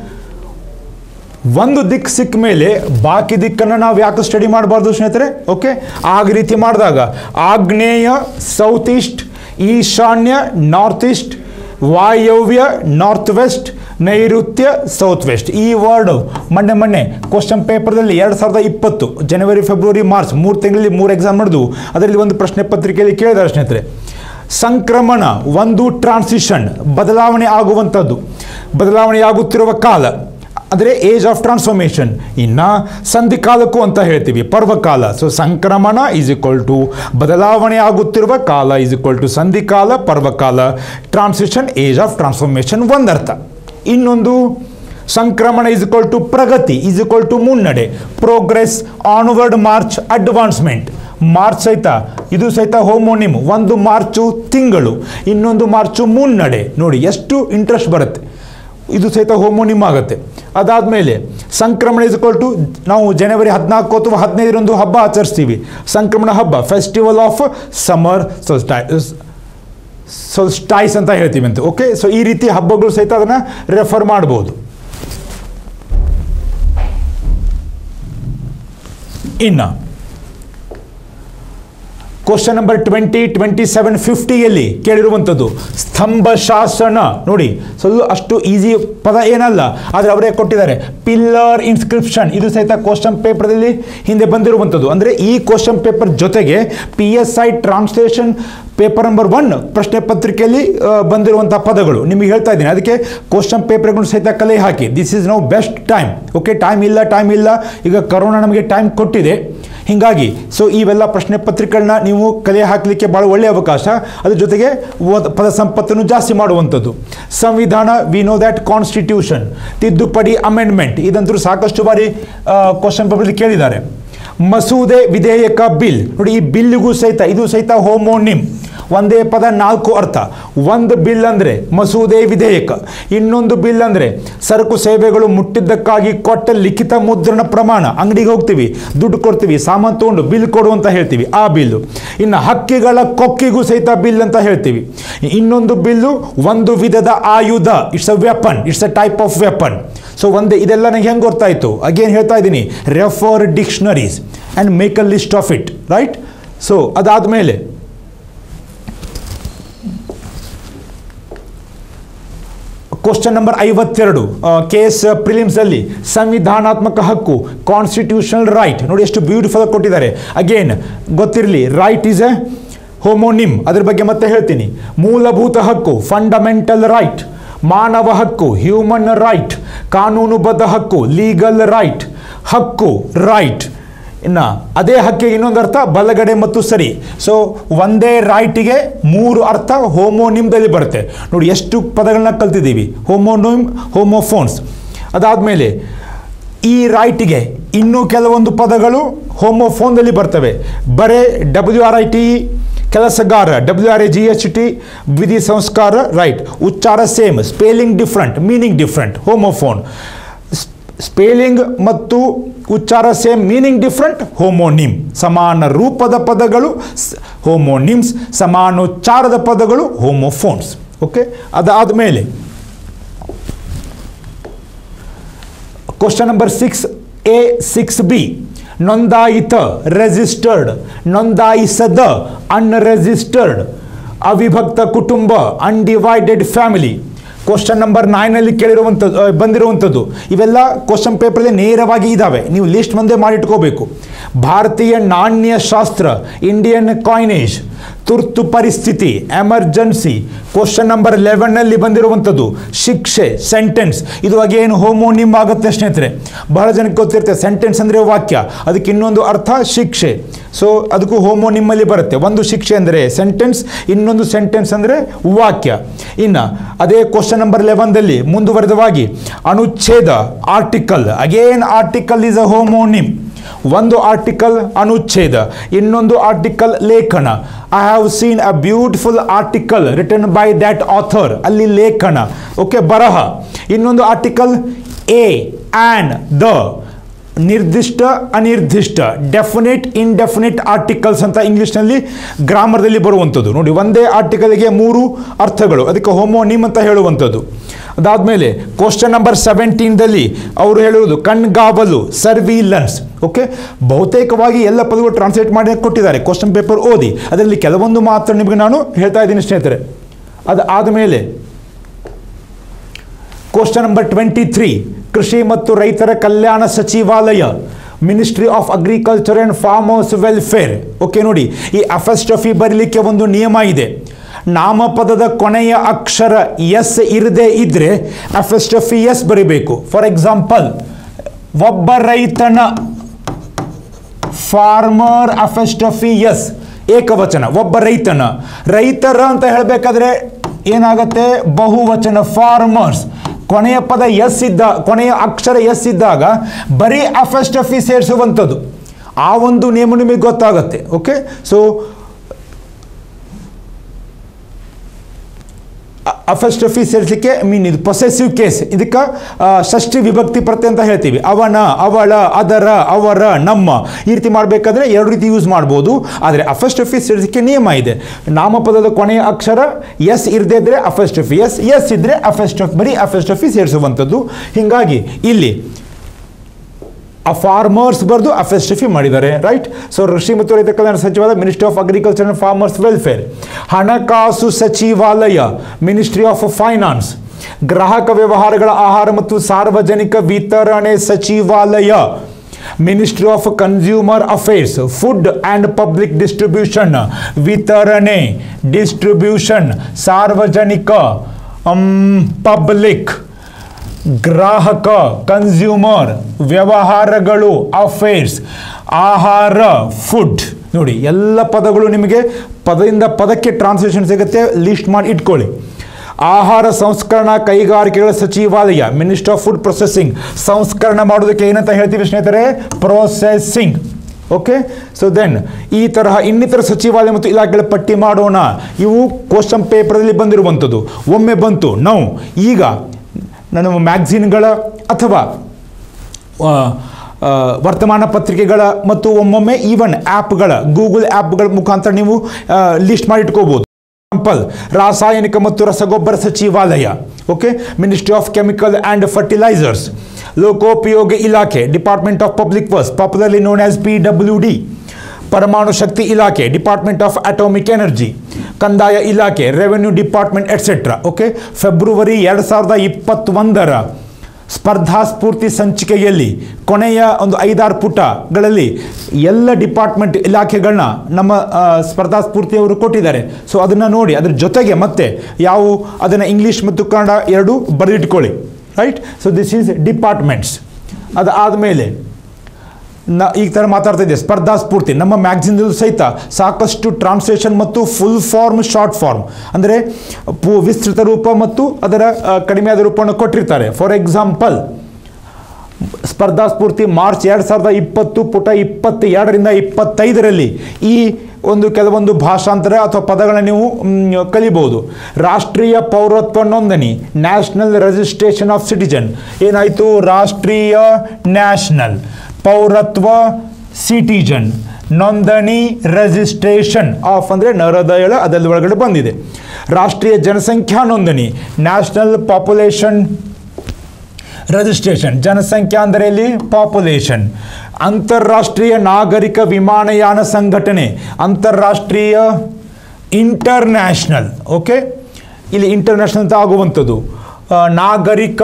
ಒಂದು ದಿಕ್ಕು ಸಿಕ್ಕ ಮೇಲೆ ಬಾಕಿ ದಿಕ್ಕನ್ನು ನಾವು ಯಾಕೆ ಸ್ಟಡಿ ಮಾಡಬಾರ್ದು ಸ್ನೇಹಿತರೆ? ಓಕೆ, ಆಗ ರೀತಿ ಮಾಡಿದಾಗ ಆಗ್ನೇಯ ಸೌತ್ ಈಸ್ಟ್, ಈಶಾನ್ಯ ನಾರ್ತ್ ಈಸ್ಟ್, ವಾಯವ್ಯ ನಾರ್ತ್ ವೆಸ್ಟ್, ನೈಋತ್ಯ ಸೌತ್ ವೆಸ್ಟ್. ಈ ವರ್ಡ್ ಮೊನ್ನೆ ಕ್ವಶನ್ ಪೇಪರ್ದಲ್ಲಿ 2020 ಜನವರಿ ಫೆಬ್ರವರಿ ಮಾರ್ಚ್ 3 ತಿಂಗಳಲ್ಲಿ 3 ಎಕ್ಸಾಮ್ ನಡೆದು ಅದರಲ್ಲಿ ಒಂದು ಪ್ರಶ್ನೆ ಪತ್ರಿಕೆಯಲ್ಲಿ ಕೇಳಿದ್ದಾರೆ ಸ್ನೇಹಿತರೆ. ಸಂಕ್ರಮಣ ಒಂದು ಟ್ರಾನ್ಸಿಷನ್, ಬದಲಾವಣೆ ಆಗುವಂಥದ್ದು, ಬದಲಾವಣೆಯಾಗುತ್ತಿರುವ ಕಾಲ ಅಂದರೆ ಏಜ್ ಆಫ್ ಟ್ರಾನ್ಸ್ಫಾರ್ಮೇಷನ್. ಇನ್ನು ಸಂಧಿಕಾಲಕ್ಕೂ ಅಂತ ಹೇಳ್ತೀವಿ ಪರ್ವಕಾಲ. ಸೊ ಸಂಕ್ರಮಣ ಈಸ್ ಈಕ್ವಲ್ ಟು ಬದಲಾವಣೆ ಆಗುತ್ತಿರುವ ಕಾಲ ಈಸ್ ಈಕ್ವಲ್ ಟು ಸಂಧಿಕಾಲ ಪರ್ವಕಾಲ. ಟ್ರಾನ್ಸಿಷನ್ ಏಜ್ ಆಫ್ ಟ್ರಾನ್ಸ್ಫಾರ್ಮೇಷನ್ ಒಂದರ್ಥ. ಇನ್ನೊಂದು ಸಂಕ್ರಮಣ ಈಸ್ ಈಕ್ವಲ್ ಟು ಪ್ರಗತಿ ಈಸ್ ಈಕ್ವಲ್ ಟು ಮುನ್ನಡೆ, progress, onward march, advancement. March ಸಹಿತ ಇದು ಸಹಿತ ಹೋಮೋನಿಮ್. ಒಂದು ಮಾರ್ಚು ತಿಂಗಳು, ಇನ್ನೊಂದು ಮಾರ್ಚು ಮುನ್ನಡೆ. ನೋಡಿ ಎಷ್ಟು ಇಂಟ್ರೆಸ್ಟ್ ಬರುತ್ತೆ. ಇದು ಸಹಿತ ಹೋಮೋನಿಮ್ ಆಗುತ್ತೆ. ಅದಾದಮೇಲೆ ಸಂಕ್ರಮಣ ಇಸ್ ಈಕ್ವಲ್ ಟು ನಾವು ಜನವರಿ 14 ಅಥವಾ 15 ಹಬ್ಬ ಆಚರಿಸ್ತೀವಿ, ಸಂಕ್ರಮಣ ಹಬ್ಬ, ಫೆಸ್ಟಿವಲ್ ಆಫ್ ಸಮರ್ ಸೊಲ್ಸ್ಟೈಸ್ ಅಂತ ಹೇಳ್ತೀವಿ ಅಂತ. ಓಕೆ, ಸೊ ಈ ರೀತಿ ಹಬ್ಬಗಳು ಸಹಿತ ಅದನ್ನು ರೆಫರ್ ಮಾಡ್ಬೋದು. ಇನ್ನು ಕ್ವಶನ್ ನಂಬರ್ 20, 27, 50ಯಲ್ಲಿ ಕೇಳಿರುವಂಥದ್ದು ಸ್ತಂಭ ಶಾಸನ. ನೋಡಿ ಅಷ್ಟು ಈಸಿ ಪದ ಏನಲ್ಲ, ಆದರೆ ಅವರೇ ಕೊಟ್ಟಿದ್ದಾರೆ. ಪಿಲ್ಲರ್ ಇನ್ಸ್ಕ್ರಿಪ್ಷನ್ ಇದು ಸಹಿತ ಕ್ವಶನ್ ಪೇಪರ್ದಲ್ಲಿ ಹಿಂದೆ ಬಂದಿರುವಂಥದ್ದು. ಅಂದರೆ ಈ ಕ್ವಶನ್ ಪೇಪರ್ ಜೊತೆಗೆ PSI ಟ್ರಾನ್ಸ್ಲೇಷನ್ ಪೇಪರ್ ನಂಬರ್ 1 ಪ್ರಶ್ನೆ ಪತ್ರಿಕೆಯಲ್ಲಿ ಬಂದಿರುವಂಥ ಪದಗಳು ನಿಮಗೆ ಹೇಳ್ತಾ ಇದ್ದೀನಿ. ಅದಕ್ಕೆ ಕ್ವಶನ್ ಪೇಪರ್ಗಳು ಸಹಿತ ಕಲೆ ಹಾಕಿ. This is now best time. Okay, time ಇಲ್ಲ. ಈಗ ಕರೋನಾ ನಮಗೆ ಟೈಮ್ ಕೊಟ್ಟಿದೆ, ಹೀಗಾಗಿ ಸೊ ಇವೆಲ್ಲ ಪ್ರಶ್ನೆ ಪತ್ರಿಕೆಗಳನ್ನ ನೀವು ಕಲೆ ಹಾಕಲಿಕ್ಕೆ ಭಾಳ ಒಳ್ಳೆಯ ಅವಕಾಶ. ಅದ್ರ ಜೊತೆಗೆ ಪದ ಸಂಪತ್ತನ್ನು ಜಾಸ್ತಿ ಮಾಡುವಂಥದ್ದು. ಸಂವಿಧಾನ, ವಿ ನೋ ದ್ಯಾಟ್, ಕಾನ್ಸ್ಟಿಟ್ಯೂಷನ್, ತಿದ್ದುಪಡಿ, ಅಮೆಂಡ್ಮೆಂಟ್, ಇದಂತೂ ಸಾಕಷ್ಟು ಬಾರಿ ಕ್ವಶನ್ ಪೇಪರ್ಲಿ ಕೇಳಿದ್ದಾರೆ. ಮಸೂದೆ, ವಿಧೇಯಕ, ಬಿಲ್. ನೋಡಿ ಈ ಬಿಲ್ಗೂ ಸಹಿತ ಇದು ಸಹಿತ ಹೋಮೋನಿಮ್. ಒಂದೇ ಪದ 4 ಅರ್ಥ. ಒಂದು ಬಿಲ್ ಅಂದರೆ ಮಸೂದೆ ವಿಧೇಯಕ, ಇನ್ನೊಂದು ಬಿಲ್ ಅಂದರೆ ಸರಕು ಸೇವೆಗಳು ಮುಟ್ಟಿದ್ದಕ್ಕಾಗಿ ಕೊಟ್ಟ ಲಿಖಿತ ಮುದ್ರಣ ಪ್ರಮಾಣ. ಅಂಗಡಿಗೆ ಹೋಗ್ತೀವಿ, ದುಡ್ಡು ಕೊಡ್ತೀವಿ, ಸಾಮಾನು ತೊಗೊಂಡು ಬಿಲ್ ಕೊಡು ಅಂತ ಹೇಳ್ತೀವಿ, ಆ ಬಿಲ್ಲು. ಇನ್ನು ಹಕ್ಕಿಗಳ ಕೊಕ್ಕಿಗೂ ಸಹಿತ ಬಿಲ್ ಅಂತ ಹೇಳ್ತೀವಿ. ಇನ್ನೊಂದು ಬಿಲ್ಲು ಒಂದು ವಿಧದ ಆಯುಧ, it's a weapon, it's a type of weapon. So ಒಂದೇ ಇದೆಲ್ಲ ನನಗೆ ಹೆಂಗೆ ಗೊತ್ತಾಯಿತು? ಅಗೇನ್ ಹೇಳ್ತಾ ಇದ್ದೀನಿ, refer dictionaries and make a list of it, right? So ಅದಾದಮೇಲೆ ಕ್ವಶನ್ ನಂಬರ್ 52 KS ಪ್ರಿಲಿಮ್ಸಲ್ಲಿ ಸಂವಿಧಾನಾತ್ಮಕ ಹಕ್ಕು, ಕಾನ್ಸ್ಟಿಟ್ಯೂಷನಲ್ ರೈಟ್. ನೋಡಿ ಎಷ್ಟು ಬ್ಯೂಟಿಫುಲ್ ಆಗಿ ಕೊಟ್ಟಿದ್ದಾರೆ. ಅಗೇನ್ ಗೊತ್ತಿರಲಿ, ರೈಟ್ ಈಸ್ ಎ ಹೋಮೋನಿಮ್, ಅದ್ರ ಬಗ್ಗೆ ಮತ್ತೆ ಹೇಳ್ತೀನಿ. ಮೂಲಭೂತ ಹಕ್ಕು, ಫಂಡಮೆಂಟಲ್ ರೈಟ್. ಮಾನವ ಹಕ್ಕು, ಹ್ಯೂಮನ್ ರೈಟ್. ಕಾನೂನುಬದ್ಧ ಹಕ್ಕು, ಲೀಗಲ್ ರೈಟ್. ಹಕ್ಕು, ರೈಟ್. ಇನ್ನು ಅದೇ ಹಕ್ಕಿಗೆ ಇನ್ನೊಂದು ಅರ್ಥ ಬಲಗಡೆ ಮತ್ತು ಸರಿ. ಸೊ ಒಂದೇ ರೈಟಿಗೆ 3 ಅರ್ಥ ಹೋಮೋನಿಮ್ದಲ್ಲಿ ಬರುತ್ತೆ. ನೋಡಿ ಎಷ್ಟು ಪದಗಳನ್ನ ಕಲ್ತಿದ್ದೀವಿ, ಹೋಮೋನಿಮ್, ಹೋಮೋಫೋನ್ಸ್. ಅದಾದಮೇಲೆ ಈ ರೈಟಿಗೆ ಇನ್ನೂ ಕೆಲವೊಂದು ಪದಗಳು ಹೋಮೋಫೋನ್ದಲ್ಲಿ ಬರ್ತವೆ. ಬರೇ WRIT, ಕೆಲಸಗಾರ, WRAGHT, ವಿಧಿ ಸಂಸ್ಕಾರ, ರೈಟ್. ಉಚ್ಚಾರ same, spelling different, meaning different, homophone. Spelling ಮತ್ತು ಉಚ್ಚಾರ ಸೇಮ್, ಮೀನಿಂಗ್ ಡಿಫ್ರೆಂಟ್, ಹೋಮೋನಿಮ್. ಸಮಾನ ರೂಪದ ಪದಗಳು ಹೋಮೋನಿಮ್ಸ್, ಸಮಾನೋಚ್ಚಾರದ ಪದಗಳು ಹೋಮೋಫೋನ್ಸ್. ಓಕೆ, ಅದಾದಮೇಲೆ ಕ್ವಶನ್ ನಂಬರ್ 6A, 6B ನೋಂದಾಯಿತ, ರೆಜಿಸ್ಟರ್ಡ್. ನೋಂದಾಯಿಸದ, ಅನ್ರೆಜಿಸ್ಟರ್ಡ್. ಅವಿಭಕ್ತ ಕುಟುಂಬ, ಅನ್ಡಿವೈಡೆಡ್ ಫ್ಯಾಮಿಲಿ. ಕ್ವಶನ್ ನಂಬರ್ 9ನಲ್ಲಿ ಕೇಳಿರುವಂಥದ್ದು ಬಂದಿರುವಂಥದ್ದು. ಇವೆಲ್ಲ ಕ್ವಶನ್ ಪೇಪರ್ಲಿ ನೇರವಾಗಿ ಇದ್ದಾವೆ, ನೀವು ಲಿಸ್ಟ್ ಮುಂದೆ ಮಾಡಿಟ್ಕೋಬೇಕು. ಭಾರತೀಯ ನಾಣ್ಯಶಾಸ್ತ್ರ, ಇಂಡಿಯನ್ ಕಾಯಿನೇಜ್. ತುರ್ತು ಪರಿಸ್ಥಿತಿ, ಎಮರ್ಜೆನ್ಸಿ. ಕ್ವಶನ್ ನಂಬರ್ 11ನಲ್ಲಿ ಬಂದಿರುವಂಥದ್ದು ಶಿಕ್ಷೆ, ಸೆಂಟೆನ್ಸ್. ಇದು ಅಗೇನು ಹೋಮೋನಿಮ್ ಆಗುತ್ತೆ ಸ್ನೇಹಿತರೆ. ಬಹಳ ಜನಕ್ಕೆ ಗೊತ್ತಿರುತ್ತೆ, ಸೆಂಟೆನ್ಸ್ ಅಂದರೆ ವಾಕ್ಯ, ಅದಕ್ಕೆ ಇನ್ನೊಂದು ಅರ್ಥ ಶಿಕ್ಷೆ. ಸೊ ಅದಕ್ಕೂ ಹೋಮೋನಿಮ್ಮಲ್ಲಿ ಬರುತ್ತೆ. ಒಂದು ಶಿಕ್ಷೆ ಅಂದರೆ ಸೆಂಟೆನ್ಸ್, ಇನ್ನೊಂದು ಸೆಂಟೆನ್ಸ್ ಅಂದರೆ ವಾಕ್ಯ. ಇನ್ನು ಅದೇ ಕ್ವಶನ್ ನಂಬರ್ 11ದಲ್ಲಿ ಮುಂದುವರೆದವಾಗಿ ಅನುಚ್ಛೇದ, article. Again article is a homonym. ಒಂದು ಆರ್ಟಿಕಲ್ ಅನುಚ್ಛೇದ, ಇನ್ನೊಂದು ಆರ್ಟಿಕಲ್ ಲೇಖನ. I have seen a beautiful article written by that author, ಅಲ್ಲಿ ಲೇಖನ, ಓಕೆ, ಬರಹ. ಇನ್ನೊಂದು ಆರ್ಟಿಕಲ್ ಎ ಆ್ಯಂಡ್ ದ, ನಿರ್ದಿಷ್ಟ ಅನಿರ್ದಿಷ್ಟ, ಡೆಫಿನೆಟ್ ಇಂಡೆಫಿನೆಟ್ ಆರ್ಟಿಕಲ್ಸ್ ಅಂತ ಇಂಗ್ಲೀಷ್ನಲ್ಲಿ ಗ್ರಾಮರ್ದಲ್ಲಿ ಬರುವಂಥದ್ದು. ನೋಡಿ, ಒಂದೇ ಆರ್ಟಿಕಲ್ಗೆ 3 ಅರ್ಥಗಳು, ಅದಕ್ಕೆ ಹೋಮೋನಿಮ್ ಅಂತ ಹೇಳುವಂಥದ್ದು. ಅದಾದಮೇಲೆ ಕ್ವಶನ್ ನಂಬರ್ 17ದಲ್ಲಿ ಅವರು ಹೇಳುವುದು ಕಣ್ಗಾವಲು, ಸರ್ವಿಲೆನ್ಸ್. ಓಕೆ, ಬಹುತೇಕವಾಗಿ ಎಲ್ಲ ಪದಗಳು ಟ್ರಾನ್ಸ್ಲೇಟ್ ಮಾಡಿ ಕೊಟ್ಟಿದ್ದಾರೆ, ಕ್ವಶನ್ ಪೇಪರ್ ಓದಿ. ಅದರಲ್ಲಿ ಕೆಲವೊಂದು ಮಾತ್ರ ನಿಮಗೆ ನಾನು ಹೇಳ್ತಾ ಇದ್ದೀನಿ ಸ್ನೇಹಿತರೆ. ಅದಾದಮೇಲೆ ಕ್ವಶನ್ ನಂಬರ್ 23, ಕೃಷಿ ಮತ್ತು ರೈತರ ಕಲ್ಯಾಣ ಸಚಿವಾಲಯ, ministry of agriculture and farmers welfare. Okay, ನೋಡಿ, ಈ ಅಫೆಸ್ಟ್ರಫಿ ಬರಲಿಕ್ಕೆ ಒಂದು ನಿಯಮ ಇದೆ. ನಾಮಪದದ ಕೊನೆಯ ಅಕ್ಷರ ಎಸ್ ಇರದೇ ಇದ್ರೆ ಅಫೆಸ್ಟ್ರಫಿ ಎಸ್ ಬರೀಬೇಕು. ಫಾರ್ ಎಕ್ಸಾಂಪಲ್, ಒಬ್ಬ ರೈತನ, ಫಾರ್ಮರ್, ಅಫೆಸ್ಟ್ರಫಿ ಎಸ್, ಏಕವಚನ, ಒಬ್ಬ ರೈತನ. ರೈತರ ಅಂತ ಹೇಳಬೇಕಾದ್ರೆ ಏನಾಗುತ್ತೆ, ಬಹುವಚನ, ಫಾರ್ಮರ್ಸ್. ಕೊನೆಯ ಪದ ಎಸ್ ಕೊನೆಯ ಅಕ್ಷರ ಎಸ್ ಇದ್ದಾಗ ಬರೀ ಅಫೆಸ್ಟ್ರಫಿ ಸೇರಿಸುವಂಥದ್ದು. ಆ ಒಂದು ನಿಯಮ ನಿಮಗೆ ಗೊತ್ತಾಗುತ್ತೆ. ಓಕೆ, ಸೊ ಅಫೆಸ್ಟ್ರಫಿ ಸೇರಿಸಲಿಕ್ಕೆ ಇದು ಪೊಸೆಸಿವ್ ಕೇಸ್, ಇದಕ್ಕೆ ಷಷ್ಠಿ ವಿಭಕ್ತಿ ಪ್ರತ್ಯಯ ಅಂತ ಹೇಳ್ತೀವಿ. ಅವನ, ಅವಳ, ಅದರ, ಅವರ, ನಮ್ಮ, ಈ ರೀತಿ ಮಾಡಬೇಕಾದ್ರೆ 2 ರೀತಿ ಯೂಸ್ ಮಾಡ್ಬೋದು. ಆದರೆ ಅಫೆಸ್ಟ್ರಫಿ ಸೇರಿಸಲಿಕ್ಕೆ ನಿಯಮ ಇದೆ. ನಾಮಪದದ ಕೊನೆಯ ಅಕ್ಷರ ಎಸ್ ಇರದೇ ಇದ್ದರೆ ಅಫೆಸ್ಟ್ರಫಿ ಎಸ್, ಎಸ್ ಇದ್ದರೆ ಬರೀ ಅಫೆಸ್ಟ್ರಫಿ ಸೇರಿಸುವಂಥದ್ದು. ಹೀಗಾಗಿ ಇಲ್ಲಿ ಆ ಫಾರ್ಮರ್ಸ್ ಬರೆದು ಅಫೆಸ್ಟ್ರಫಿ ಮಾಡಿದ್ದಾರೆ, ರೈಟ್. ಸೊ ಕೃಷಿ ಮತ್ತು ರೈತ ಕಲ್ಯಾಣ ಸಚಿವಾಲಯ, ministry of agriculture and farmers welfare. ಹಣಕಾಸು ಸಚಿವಾಲಯ, ಮಿನಿಸ್ಟ್ರಿ ಆಫ್ ಫೈನಾನ್ಸ್. ಗ್ರಾಹಕ ವ್ಯವಹಾರಗಳ, ಆಹಾರ ಮತ್ತು ಸಾರ್ವಜನಿಕ ವಿತರಣೆ ಸಚಿವಾಲಯ, ministry of consumer affairs. Food and public distribution, ವಿತರಣೆ, ಡಿಸ್ಟ್ರಿಬ್ಯೂಷನ್, ಸಾರ್ವಜನಿಕ, ಪಬ್ಲಿಕ್, ಗ್ರಾಹಕ, ಕನ್ಸ್ಯೂಮರ್, ವ್ಯವಹಾರಗಳು, ಅಫೇರ್ಸ್, ಆಹಾರ, ಫುಡ್. ನೋಡಿ, ಎಲ್ಲ ಪದಗಳು ನಿಮಗೆ ಪದದಿಂದ ಪದಕ್ಕೆ ಟ್ರಾನ್ಸ್ಲೇಷನ್ ಸಿಗುತ್ತೆ, ಲಿಸ್ಟ್ ಮಾಡಿ ಇಟ್ಕೊಳ್ಳಿ. ಆಹಾರ ಸಂಸ್ಕರಣಾ ಕೈಗಾರಿಕೆಗಳ ಸಚಿವಾಲಯ, ಮಿನಿಸ್ಟ್ರಿ ಆಫ್ ಫುಡ್ ಪ್ರೊಸೆಸಿಂಗ್. ಸಂಸ್ಕರಣ ಮಾಡೋದಕ್ಕೆ ಏನಂತ ಹೇಳ್ತೀವಿ ಸ್ನೇಹಿತರೆ, ಪ್ರೊಸೆಸಿಂಗ್. ಓಕೆ, ಸೊ ದೆನ್ ಈ ತರಹ ಇನ್ನಿತರ ಸಚಿವಾಲಯ ಮತ್ತು ಇಲಾಖೆಗಳ ಪಟ್ಟಿ ಮಾಡೋಣ. ಇವು ಕ್ವಶನ್ ಪೇಪರಲ್ಲಿ ಬಂದಿರುವಂಥದ್ದು. ಒಮ್ಮೆ ಬಂತು, ನಾವು ಈಗ ನಮ್ಮ ಮ್ಯಾಗ್ಝಿನ್ಗಳ ಅಥವಾ ವರ್ತಮಾನ ಪತ್ರಿಕೆಗಳ ಮತ್ತು ಒಮ್ಮೊಮ್ಮೆ ಈವನ್ ಆ್ಯಪ್ಗಳ, ಗೂಗಲ್ ಆ್ಯಪ್ಗಳ ಮುಖಾಂತರ ನೀವು ಲಿಸ್ಟ್ ಮಾಡಿ ಇಟ್ಕೋಬೋದು. ಎಕ್ಸಾಂಪಲ್, ರಾಸಾಯನಿಕ ಮತ್ತು ರಸಗೊಬ್ಬರ ಸಚಿವಾಲಯ, okay, ministry of chemical and fertilisers. ಲೋಕೋಪಯೋಗಿ ಇಲಾಖೆ, department of public works, popularly known as PWD. ಪರಮಾಣು ಶಕ್ತಿ ಇಲಾಖೆ, ಡಿಪಾರ್ಟ್ಮೆಂಟ್ ಆಫ್ ಅಟೋಮಿಕ್ ಎನರ್ಜಿ. ಕಂದಾಯ ಇಲಾಖೆ, revenue department, etcetera. Okay, February 2021ರ ಸ್ಪರ್ಧಾ ಸ್ಫೂರ್ತಿ ಸಂಚಿಕೆಯಲ್ಲಿ ಕೊನೆಯ ಒಂದು 5-6 ಪುಟಗಳಲ್ಲಿ ಎಲ್ಲ ಡಿಪಾರ್ಟ್ಮೆಂಟ್ ಇಲಾಖೆಗಳನ್ನ ನಮ್ಮ ಸ್ಪರ್ಧಾ ಸ್ಫೂರ್ತಿಯವರು ಕೊಟ್ಟಿದ್ದಾರೆ. ಸೊ ಅದನ್ನು ನೋಡಿ, ಅದ್ರ ಜೊತೆಗೆ ಮತ್ತೆ ಯಾವುವು ಅದನ್ನು ಇಂಗ್ಲೀಷ್ ಮತ್ತು ಕನ್ನಡ 2 ಬರೆದಿಟ್ಕೊಳ್ಳಿ, right. So this is departments. ಅದಾದಮೇಲೆ ಈ ಥರ ಮಾತಾಡ್ತಾ ಇದ್ದೆ, ಸ್ಪರ್ಧಾ ಸ್ಫೂರ್ತಿ ನಮ್ಮ ಮ್ಯಾಗ್ಝಿನ್ದಲ್ಲೂ ಸಹಿತ ಸಾಕಷ್ಟು ಟ್ರಾನ್ಸ್ಲೇಷನ್ ಮತ್ತು ಫುಲ್ ಫಾರ್ಮ್, ಶಾರ್ಟ್ ಫಾರ್ಮ್, ಅಂದರೆ ವಿಸ್ತೃತ ರೂಪ ಮತ್ತು ಅದರ ಕಡಿಮೆಯಾದ ರೂಪವನ್ನು ಕೊಟ್ಟಿರ್ತಾರೆ. ಫಾರ್ ಎಕ್ಸಾಂಪಲ್, ಸ್ಪರ್ಧಾ ಸ್ಫೂರ್ತಿ ಮಾರ್ಚ್ 2020 ಪುಟ 22ರಿಂದ 25ರಲ್ಲಿ ಈ ಒಂದು ಕೆಲವೊಂದು ಭಾಷಾಂತರ ಅಥವಾ ಪದಗಳನ್ನು ನೀವು ಕಲಿಬಹುದು. ರಾಷ್ಟ್ರೀಯ ಪೌರತ್ವ ನೋಂದಣಿ, ನ್ಯಾಷನಲ್ ರಿಜಿಸ್ಟ್ರೇಷನ್ ಆಫ್ ಸಿಟಿಜನ್. ಏನಾಯಿತು, ರಾಷ್ಟ್ರೀಯ, ನ್ಯಾಷನಲ್, ಪೌರತ್ವ, ಸಿಟಿಜನ್, ನೋಂದಣಿ, ರಿಜಿಸ್ಟ್ರೇಷನ್ ಆಫ್ ಅಂದರೆ ನರದಯಳ, ಅದರಲ್ಲಿ ಒಳಗಡೆ ಬಂದಿದೆ. ರಾಷ್ಟ್ರೀಯ ಜನಸಂಖ್ಯಾ ನೋಂದಣಿ, ನ್ಯಾಷನಲ್ ಪಾಪ್ಯುಲೇಷನ್ ರಿಜಿಸ್ಟ್ರೇಷನ್, ಜನಸಂಖ್ಯಾ ಅಂದರೆ ಇಲ್ಲಿ ಪಾಪ್ಯುಲೇಷನ್. ಅಂತಾರಾಷ್ಟ್ರೀಯ ನಾಗರಿಕ ವಿಮಾನಯಾನ ಸಂಘಟನೆ, ಅಂತಾರಾಷ್ಟ್ರೀಯ, ಇಂಟರ್ನ್ಯಾಷನಲ್. ಓಕೆ, ಇಲ್ಲಿ ಇಂಟರ್ನ್ಯಾಷನಲ್ ಅಂತ ಆಗುವಂಥದ್ದು. ನಾಗರಿಕ,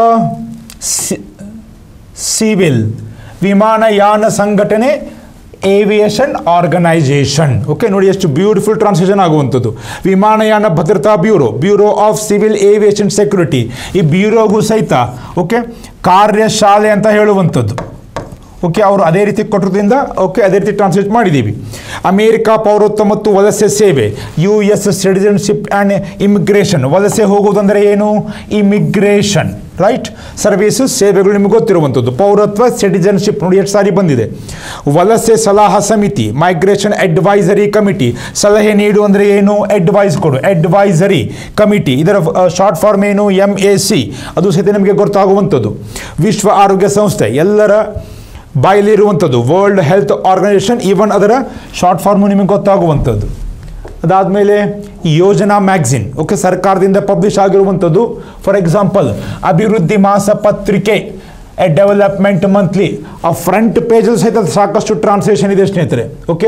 ಸಿವಿಲ್, ವಿಮಾನಯಾನ ಸಂಘಟನೆ, ಏವಿಯೇಷನ್ ಆರ್ಗನೈಸೇಷನ್. ಓಕೆ, ನೋಡಿ ಎಷ್ಟು ಬ್ಯೂಟಿಫುಲ್ ಟ್ರಾನ್ಸ್ಲೇಷನ್ ಆಗುವಂಥದ್ದು. ವಿಮಾನಯಾನ ಭದ್ರತಾ bureau, bureau of civil aviation security. ಈ ಬ್ಯೂರೋಗೂ ಸಹಿತ ಓಕೆ ಕಾರ್ಯಶಾಲೆ ಅಂತ ಹೇಳುವಂಥದ್ದು. ಓಕೆ, ಅವರು ಅದೇ ರೀತಿ ಕೊಟ್ಟಿರೋದ್ರಿಂದ ಓಕೆ ಅದೇ ರೀತಿ ಟ್ರಾನ್ಸ್ಲೇಟ್ ಮಾಡಿದ್ದೀವಿ. ಅಮೇರಿಕಾ ಪೌರತ್ವ ಮತ್ತು ವಲಸೆ ಸೇವೆ, US ಸಿಟಿಜನ್ಶಿಪ್ ಆ್ಯಂಡ್ ಇಮಿಗ್ರೇಷನ್. ವಲಸೆ ಹೋಗುವುದಂದರೆ ಏನು? Immigration, right. ಸರ್ವೀಸು, ಸೇವೆಗಳು ನಿಮಗೆ ಗೊತ್ತಿರುವಂಥದ್ದು. ಪೌರತ್ವ, ಸಿಟಿಜನ್ಶಿಪ್, ನೋಡಿ ಎಷ್ಟು ಸಾರಿ ಬಂದಿದೆ. ವಲಸೆ ಸಲಹಾ ಸಮಿತಿ, ಮೈಗ್ರೇಷನ್ ಅಡ್ವೈಸರಿ ಕಮಿಟಿ. ಸಲಹೆ ನೀಡು ಅಂದರೆ ಏನು? ಅಡ್ವೈಸ್ ಕೊಡು, ಅಡ್ವೈಸರಿ ಕಮಿಟಿ. ಇದರ ಶಾರ್ಟ್ ಫಾರ್ಮ್ ಏನು? MAC. ಅದು ಸಹಿತ ನಿಮಗೆ ಗೊತ್ತಾಗುವಂಥದ್ದು. ವಿಶ್ವ ಆರೋಗ್ಯ ಸಂಸ್ಥೆ, ಎಲ್ಲರ ಬಾಯಲ್ಲಿರುವಂಥದ್ದು. ವರ್ಲ್ಡ್ ಹೆಲ್ತ್ ಆರ್ಗನೈಸೇಷನ್, ಈವನ್ ಅದರ ಶಾರ್ಟ್ ಫಾರ್ಮು ನಿಮಗೆ ಗೊತ್ತಾಗುವಂಥದ್ದು. ಅದಾದಮೇಲೆ ಯೋಜನಾ ಮ್ಯಾಗ್ಝಿನ್, ಓಕೆ, ಸರ್ಕಾರದಿಂದ ಪಬ್ಲಿಷ್ ಆಗಿರುವಂಥದ್ದು. ಫಾರ್ ಎಕ್ಸಾಂಪಲ್ ಅಭಿವೃದ್ಧಿ ಮಾಸಪತ್ರಿಕೆ, ಎ ಡೆವಲಪ್ಮೆಂಟ್ ಮಂತ್ಲಿ. ಆ ಫ್ರಂಟ್ ಪೇಜಲ್ಲಿ ಸಹಿತ ಸಾಕಷ್ಟು ಟ್ರಾನ್ಸ್ಲೇಷನ್ ಇದೆ ಸ್ನೇಹಿತರೆ. ಓಕೆ,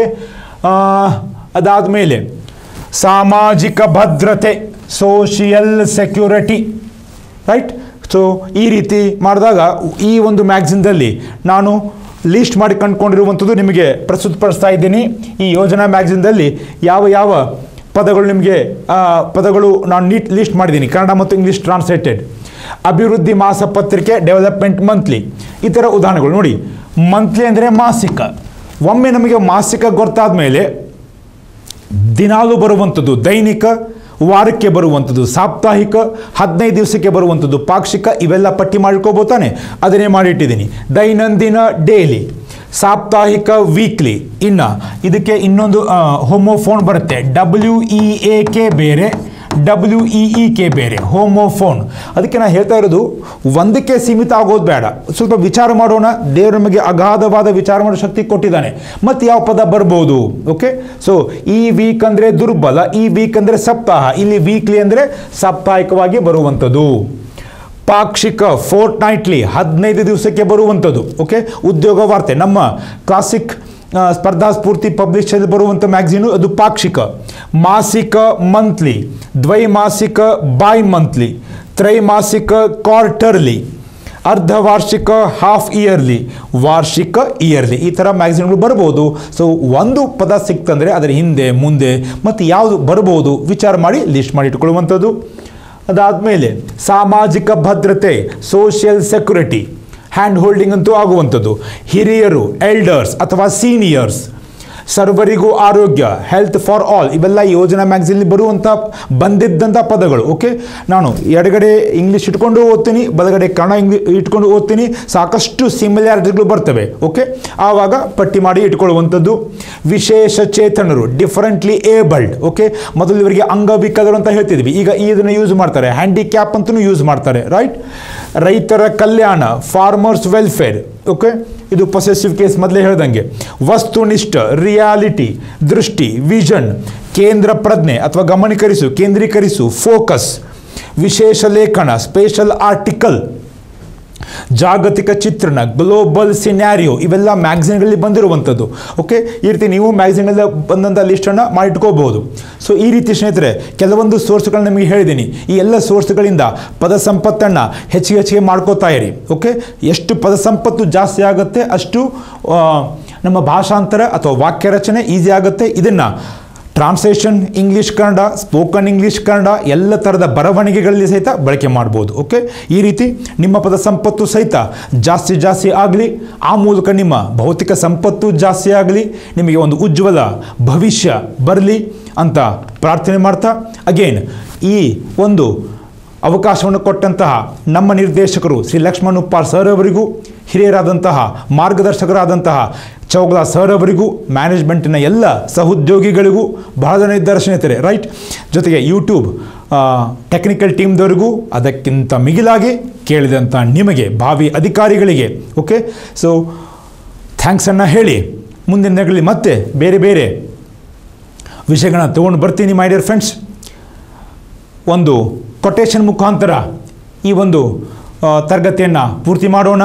ಅದಾದಮೇಲೆ ಸಾಮಾಜಿಕ ಭದ್ರತೆ, ಸೋಷಿಯಲ್ ಸೆಕ್ಯೂರಿಟಿ, ರೈಟ್. ಸೊ ಈ ರೀತಿ ಮಾಡಿದಾಗ ಈ ಒಂದು ಮ್ಯಾಗ್ಝಿನ್ದಲ್ಲಿ ನಾನು ಲೀಸ್ಟ್ ಮಾಡಿ ಕಂಡುಕೊಂಡಿರುವಂಥದ್ದು ನಿಮಗೆ ಪ್ರಸ್ತುತಪಡಿಸ್ತಾ ಇದ್ದೀನಿ. ಈ ಯೋಜನಾ ಮ್ಯಾಗ್ಝಿನ್ದಲ್ಲಿ ಯಾವ ಯಾವ ಪದಗಳು ನಿಮಗೆ ಪದಗಳು ನಾನು ಲೀಸ್ಟ್ ಮಾಡಿದ್ದೀನಿ, ಕನ್ನಡ ಮತ್ತು ಇಂಗ್ಲೀಷ್ ಟ್ರಾನ್ಸ್ಲೇಟೆಡ್. ಅಭಿವೃದ್ಧಿ ಮಾಸಪತ್ರಿಕೆ, ಡೆವಲಪ್ಮೆಂಟ್ ಮಂತ್ಲಿ, ಈ ಥರ ಉದಾಹರಣೆಗಳು ನೋಡಿ. ಮಂತ್ಲಿ ಅಂದರೆ ಮಾಸಿಕ. ಒಮ್ಮೆ ನಮಗೆ ಮಾಸಿಕ ಗೊತ್ತಾದ ಮೇಲೆ ದಿನಾಲೂ ಬರುವಂಥದ್ದು ದೈನಿಕ, ವಾರಕ್ಕೆ ಬರುವಂಥದ್ದು ಸಾಪ್ತಾಹಿಕ, 15 ದಿವಸಕ್ಕೆ ಬರುವಂಥದ್ದು ಪಾಕ್ಷಿಕ, ಇವೆಲ್ಲ ಪಟ್ಟಿ ಮಾಡಿಕೊಬೋತಾನೆ, ಅದನ್ನೇ ಮಾಡಿಟ್ಟಿದ್ದೀನಿ. ದೈನಂದಿನ ಡೇಲಿ, ಸಾಪ್ತಾಹಿಕ ವೀಕ್ಲಿ. ಇನ್ನು ಇದಕ್ಕೆ ಇನ್ನೊಂದು ಹೋಮೋಫೋನ್ ಬರುತ್ತೆ, WEAK ಬೇರೆ, WEEK ಬೇರೆ, ಹೋಮೋಫೋನ್. ಅದಕ್ಕೆ ನಾನು ಹೇಳ್ತಾ ಇರೋದು ಒಂದಕ್ಕೆ ಸೀಮಿತ ಆಗೋದು ಬೇಡ, ಸ್ವಲ್ಪ ವಿಚಾರ ಮಾಡೋಣ. ದೇವರು ನಮಗೆ ಅಗಾಧವಾದ ವಿಚಾರ ಮಾಡೋ ಶಕ್ತಿ ಕೊಟ್ಟಿದ್ದಾನೆ. ಮತ್ತು ಯಾವ ಪದ ಬರ್ಬೋದು? ಓಕೆ, ಸೊ ಈ ವೀಕ್ ಅಂದರೆ ದುರ್ಬಲ, ಈ ವೀಕ್ ಅಂದರೆ ಸಪ್ತಾಹ, ಇಲ್ಲಿ ವೀಕ್ಲಿ ಅಂದರೆ ಸಾಪ್ತಾಹಿಕವಾಗಿ ಬರುವಂಥದ್ದು. ಪಾಕ್ಷಿಕ, ಫೋರ್ಟ್ ನೈಟ್ಲಿ, 15 ದಿವಸಕ್ಕೆ ಬರುವಂಥದ್ದು. ಓಕೆ, ಉದ್ಯೋಗ ವಾರ್ತೆ, ನಮ್ಮ ಕ್ಲಾಸಿಕ್ ಸ್ಪರ್ಧಾ ಸ್ಫೂರ್ತಿ ಪಬ್ಲಿಷಲ್ಲಿ ಬರುವಂಥ ಮ್ಯಾಗ್ಝೀನು, ಅದು ಪಾಕ್ಷಿಕ. ಮಾಸಿಕ, ಮಂತ್ಲಿ. ದ್ವೈಮಾಸಿಕ, ಬೈ ಮಂತ್ಲಿ. ತ್ರೈಮಾಸಿಕ, ಕ್ವಾರ್ಟರ್ಲಿ. ಅರ್ಧವಾರ್ಷಿಕ, ಹಾಫ್ ಇಯರ್ಲಿ. ವಾರ್ಷಿಕ, ಇಯರ್ಲಿ. ಈ ಥರ ಮ್ಯಾಗ್ಝಿನ್ಗಳು ಬರ್ಬೋದು. ಸೊ ಒಂದು ಪದ ಸಿಕ್ತಂದರೆ ಅದರ ಹಿಂದೆ ಮುಂದೆ ಮತ್ತು ಯಾವುದು ಬರ್ಬೋದು ವಿಚಾರ ಮಾಡಿ ಲಿಸ್ಟ್ ಮಾಡಿ ಇಟ್ಕೊಳ್ಳುವಂಥದ್ದು. ಅದಾದಮೇಲೆ ಸಾಮಾಜಿಕ ಭದ್ರತೆ, ಸೋಷಿಯಲ್ ಸೆಕ್ಯೂರಿಟಿ, ಹ್ಯಾಂಡ್ ಹೋಲ್ಡಿಂಗ್ ಅಂತೂ ಆಗುವಂಥದ್ದು. ಹಿರಿಯರು, ಎಲ್ಡರ್ಸ್ ಅಥವಾ ಸೀನಿಯರ್ಸ್. ಸರ್ವರಿಗೂ ಆರೋಗ್ಯ, ಹೆಲ್ತ್ ಫಾರ್ ಆಲ್, ಇವೆಲ್ಲ ಯೋಜನಾ ಮ್ಯಾಗ್ಝಿನಲ್ಲಿ ಬರುವಂಥ ಬಂದಿದ್ದಂಥ ಪದಗಳು. ಓಕೆ, ನಾನು ಎಡಗಡೆ ಇಂಗ್ಲೀಷ್ ಇಟ್ಕೊಂಡು ಓದ್ತೀನಿ, ಬಲಗಡೆ ಕನ್ನಡ ಇಟ್ಕೊಂಡು ಓದ್ತೀನಿ, ಸಾಕಷ್ಟು ಸಿಮಿಲ್ಯಾರಿಟಿಗಳು ಬರ್ತವೆ. ಓಕೆ, ಆವಾಗ ಪಟ್ಟಿ ಮಾಡಿ ಇಟ್ಕೊಳ್ಳುವಂಥದ್ದು. ವಿಶೇಷ ಚೇತನರು, ಡಿಫರೆಂಟ್ಲಿ ಏಬಲ್ಡ್. ಓಕೆ, ಮೊದಲು ಇವರಿಗೆ ಅಂಗವಿಕಲರು ಅಂತ ಹೇಳ್ತಿದ್ವಿ, ಈಗ ಇದನ್ನು ಯೂಸ್ ಮಾಡ್ತಾರೆ, ಹ್ಯಾಂಡಿಕ್ಯಾಪ್ ಅಂತಲೂ ಯೂಸ್ ಮಾಡ್ತಾರೆ, ರೈಟ್. ರೈತರ ಕಲ್ಯಾಣ, ಫಾರ್ಮರ್ಸ್ ವೆಲ್ಫೇರ್. ಓಕೆ, ಇದು ಪೊಸೆಸಿವ್ ಕೇಸ್ ಮೊದಲೇ ಹೇಳ್ದಂಗೆ. ವಸ್ತುನಿಷ್ಠ, ರಿಯಾಲಿಟಿ, ದೃಷ್ಟಿ, ವಿಷನ್. ಕೇಂದ್ರ ಪ್ರಜ್ಞೆ ಅಥವಾ ಗಮನೀಕರಿಸು, ಕೇಂದ್ರೀಕರಿಸು, ಫೋಕಸ್. ವಿಶೇಷ ಲೇಖನ, ಸ್ಪೆಷಲ್ ಆರ್ಟಿಕಲ್. ಜಾಗತಿಕ ಚಿತ್ರಣ, ಗ್ಲೋಬಲ್ ಸಿನ್ಯಾರಿಯೋ, ಇವೆಲ್ಲ ಮ್ಯಾಗ್ಝಿನ್ಗಳಲ್ಲಿ ಬಂದಿರುವಂಥದ್ದು. ಓಕೆ, ಈ ರೀತಿ ನೀವು ಮ್ಯಾಗ್ಝಿನಲ್ಲಿ ಬಂದಂಥ ಲಿಸ್ಟನ್ನು ಮಾಡಿಟ್ಕೋಬಹುದು. ಸೊ ಈ ರೀತಿ ಸ್ನೇಹಿತರೆ ಕೆಲವೊಂದು ಸೋರ್ಸ್ಗಳನ್ನ ನಿಮಗೆ ಹೇಳಿದ್ದೀನಿ. ಈ ಎಲ್ಲ ಸೋರ್ಸ್ಗಳಿಂದ ಪದ ಸಂಪತ್ತನ್ನು ಹೆಚ್ಚಿಗೆ ಮಾಡ್ಕೋತಾ ಇರಿ. ಓಕೆ, ಎಷ್ಟು ಪದ ಸಂಪತ್ತು ಜಾಸ್ತಿ ಆಗುತ್ತೆ ಅಷ್ಟು ನಮ್ಮ ಭಾಷಾಂತರ ಅಥವಾ ವಾಕ್ಯ ರಚನೆ ಈಸಿ ಆಗುತ್ತೆ. ಇದನ್ನು translation English Kannada, spoken English Kannada, ಎಲ್ಲ ಥರದ ಬರವಣಿಗೆಗಳಲ್ಲಿ ಸಹಿತ ಬಳಕೆ ಮಾಡ್ಬೋದು. ಓಕೆ, ಈ ರೀತಿ ನಿಮ್ಮ ಪದ ಸಂಪತ್ತು ಸಹಿತ ಜಾಸ್ತಿ ಆಗಲಿ, ಆ ಮೂಲಕ ನಿಮ್ಮ ಭೌತಿಕ ಸಂಪತ್ತು ಜಾಸ್ತಿ ಆಗಲಿ, ನಿಮಗೆ ಒಂದು ಉಜ್ವಲ ಭವಿಷ್ಯ ಬರಲಿ ಅಂತ ಪ್ರಾರ್ಥನೆ ಮಾಡ್ತಾ, ಅಗೇನ್ ಈ ಒಂದು ಅವಕಾಶವನ್ನು ಕೊಟ್ಟಂತಹ ನಮ್ಮ ನಿರ್ದೇಶಕರು ಶ್ರೀ ಲಕ್ಷ್ಮಣ್ ಉಪ್ಪಾರ್ ಸರ್ ಅವರಿಗೂ, ಹಿರಿಯರಾದಂತಹ ಮಾರ್ಗದರ್ಶಕರಾದಂತಹ ಚೌಗಲಾ ಸರ್ ಅವರಿಗೂ, ಮ್ಯಾನೇಜ್ಮೆಂಟಿನ ಎಲ್ಲ ಸಹೋದ್ಯೋಗಿಗಳಿಗೂ, ಬಹಳ ಜನ ಇದ್ದಾರೆ ಸ್ನೇಹಿತರೆ, ರೈಟ್. ಜೊತೆಗೆ ಯೂಟ್ಯೂಬ್ ಟೆಕ್ನಿಕಲ್ ಟೀಮ್ದವರಿಗೂ, ಅದಕ್ಕಿಂತ ಮಿಗಿಲಾಗಿ ಕೇಳಿದಂಥ ನಿಮಗೆ, ಭಾವಿ ಅಧಿಕಾರಿಗಳಿಗೆ. ಓಕೆ, ಸೊ ಥ್ಯಾಂಕ್ಸನ್ನು ಹೇಳಿ ಮುಂದಿನ ದಿನಗಳಲ್ಲಿ ಮತ್ತೆ ಬೇರೆ ಬೇರೆ ವಿಷಯಗಳನ್ನ ತೊಗೊಂಡು ಬರ್ತೀನಿ ಮೈ ಡಿಯರ್ ಫ್ರೆಂಡ್ಸ್. ಒಂದು ಕೊಟೇಶನ್ ಮುಖಾಂತರ ಈ ಒಂದು ತರಗತಿಯನ್ನು ಪೂರ್ತಿ ಮಾಡೋಣ.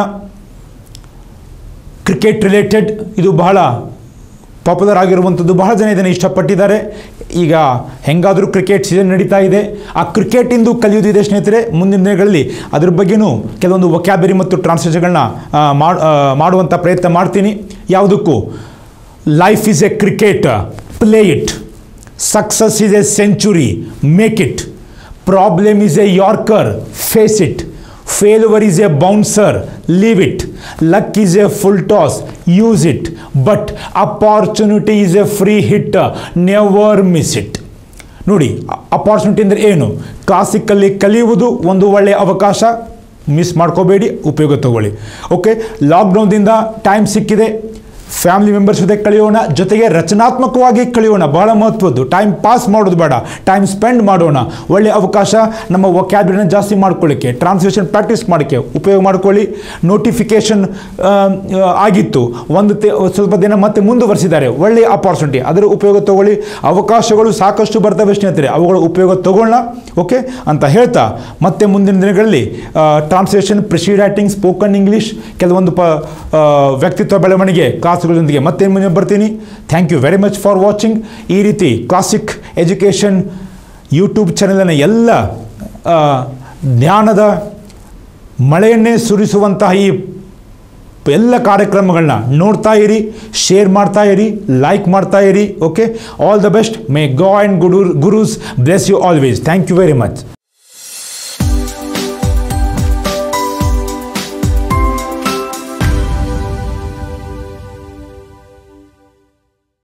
ಕ್ರಿಕೆಟ್ ರಿಲೇಟೆಡ್ ಇದು ಬಹಳ ಪಾಪ್ಯುಲರ್ ಆಗಿರುವಂಥದ್ದು, ಬಹಳ ಜನ ಇದನ್ನು ಇಷ್ಟಪಟ್ಟಿದ್ದಾರೆ. ಈಗ ಹೆಂಗಾದರೂ ಕ್ರಿಕೆಟ್ ಸೀಸನ್ ನಡೀತಾ ಇದೆ, ಆ ಕ್ರಿಕೆಟಿಂದು ಕಲಿಯೋದಿದೆ ಸ್ನೇಹಿತರೆ. ಮುಂದಿನ ದಿನಗಳಲ್ಲಿ ಅದ್ರ ಬಗ್ಗೆನೂ ಕೆಲವೊಂದು ವೊಕ್ಯಾಬರಿ ಮತ್ತು ಟ್ರಾನ್ಸ್ಲೇಷನ್ಗಳನ್ನ ಮಾಡುವಂಥ ಪ್ರಯತ್ನ ಮಾಡ್ತೀನಿ. ಯಾವುದಕ್ಕೂ life is a cricket, play it. Success is a century, make it. Problem is a yorker, face it. Failure is a bouncer, leave it. luck is a full toss, use it, but opportunity is a free hit, never miss it. ನೋಡಿ, ಅಪಾರ್ಚುನಿಟಿ ಅಂದರೆ ಏನು? ಕ್ಲಾಸಿಕಲ್ಲಿ ಕಲಿಯುವುದು ಒಂದು ಒಳ್ಳೆಯ ಅವಕಾಶ, ಮಿಸ್ ಮಾಡ್ಕೋಬೇಡಿ, ಉಪಯೋಗ ತಗೊಳ್ಳಿ. ಓಕೆ, ಲಾಕ್ಡೌನ್ದಿಂದ ಟೈಮ್ ಸಿಕ್ಕಿದೆ, ಫ್ಯಾಮಿಲಿ ಮೆಂಬರ್ಸ್ ಜೊತೆ ಕಳೆಯೋಣ, ಜೊತೆಗೆ ರಚನಾತ್ಮಕವಾಗಿ ಕಳೆಯೋಣ. ಬಹಳ ಮಹತ್ವದ್ದು. ಟೈಮ್ ಪಾಸ್ ಮಾಡೋದು ಬೇಡ, ಟೈಮ್ ಸ್ಪೆಂಡ್ ಮಾಡೋಣ. ಒಳ್ಳೆಯ ಅವಕಾಶ ನಮ್ಮ ವೊಕ್ಯಾಬ್ಯುಲರಿನ ಜಾಸ್ತಿ ಮಾಡ್ಕೊಳ್ಳಿಕ್ಕೆ, ಟ್ರಾನ್ಸ್ಲೇಷನ್ ಪ್ರಾಕ್ಟೀಸ್ ಮಾಡೋಕ್ಕೆ ಉಪಯೋಗ ಮಾಡ್ಕೊಳ್ಳಿ. ನೋಟಿಫಿಕೇಷನ್ ಆಗಿತ್ತು, ಸ್ವಲ್ಪ ದಿನ ಮತ್ತೆ ಮುಂದುವರಿಸಿದ್ದಾರೆ, ಒಳ್ಳೆಯ ಅಪಾರ್ಚುನಿಟಿ, ಅದರ ಉಪಯೋಗ ತಗೊಳ್ಳಿ. ಅವಕಾಶಗಳು ಸಾಕಷ್ಟು ಬರ್ತವೆ ಸ್ನೇಹಿತರೆ, ಅವುಗಳ ಉಪಯೋಗ ತಗೊಳ್ಳೋಣ. ಓಕೆ ಅಂತ ಹೇಳ್ತಾ ಮತ್ತೆ ಮುಂದಿನ ದಿನಗಳಲ್ಲಿ translation, precis writing, spoken English, ಕೆಲವೊಂದು ವ್ಯಕ್ತಿತ್ವ ಬೆಳವಣಿಗೆ ಕ್ಲಾಸ್ಗಳೊಂದಿಗೆ ಮತ್ತೆ ಮುಂದೆ ಬರ್ತೀನಿ. Thank you very much for watching. ಈ ರೀತಿ ಕ್ಲಾಸಿಕ್ ಎಜುಕೇಷನ್ ಯೂಟ್ಯೂಬ್ ಚಾನೆಲ್ನ ಎಲ್ಲ ಜ್ಞಾನದ ಮಳೆಯನ್ನೇ ಸುರಿಸುವಂತಹ ಈ ಎಲ್ಲ ಕಾರ್ಯಕ್ರಮಗಳನ್ನ ನೋಡ್ತಾ ಇರಿ, ಶೇರ್ ಮಾಡ್ತಾ ಇರಿ, ಲೈಕ್ ಮಾಡ್ತಾ ಇರಿ. Okay, all the best. May God and gurus bless you always. Thank you very much.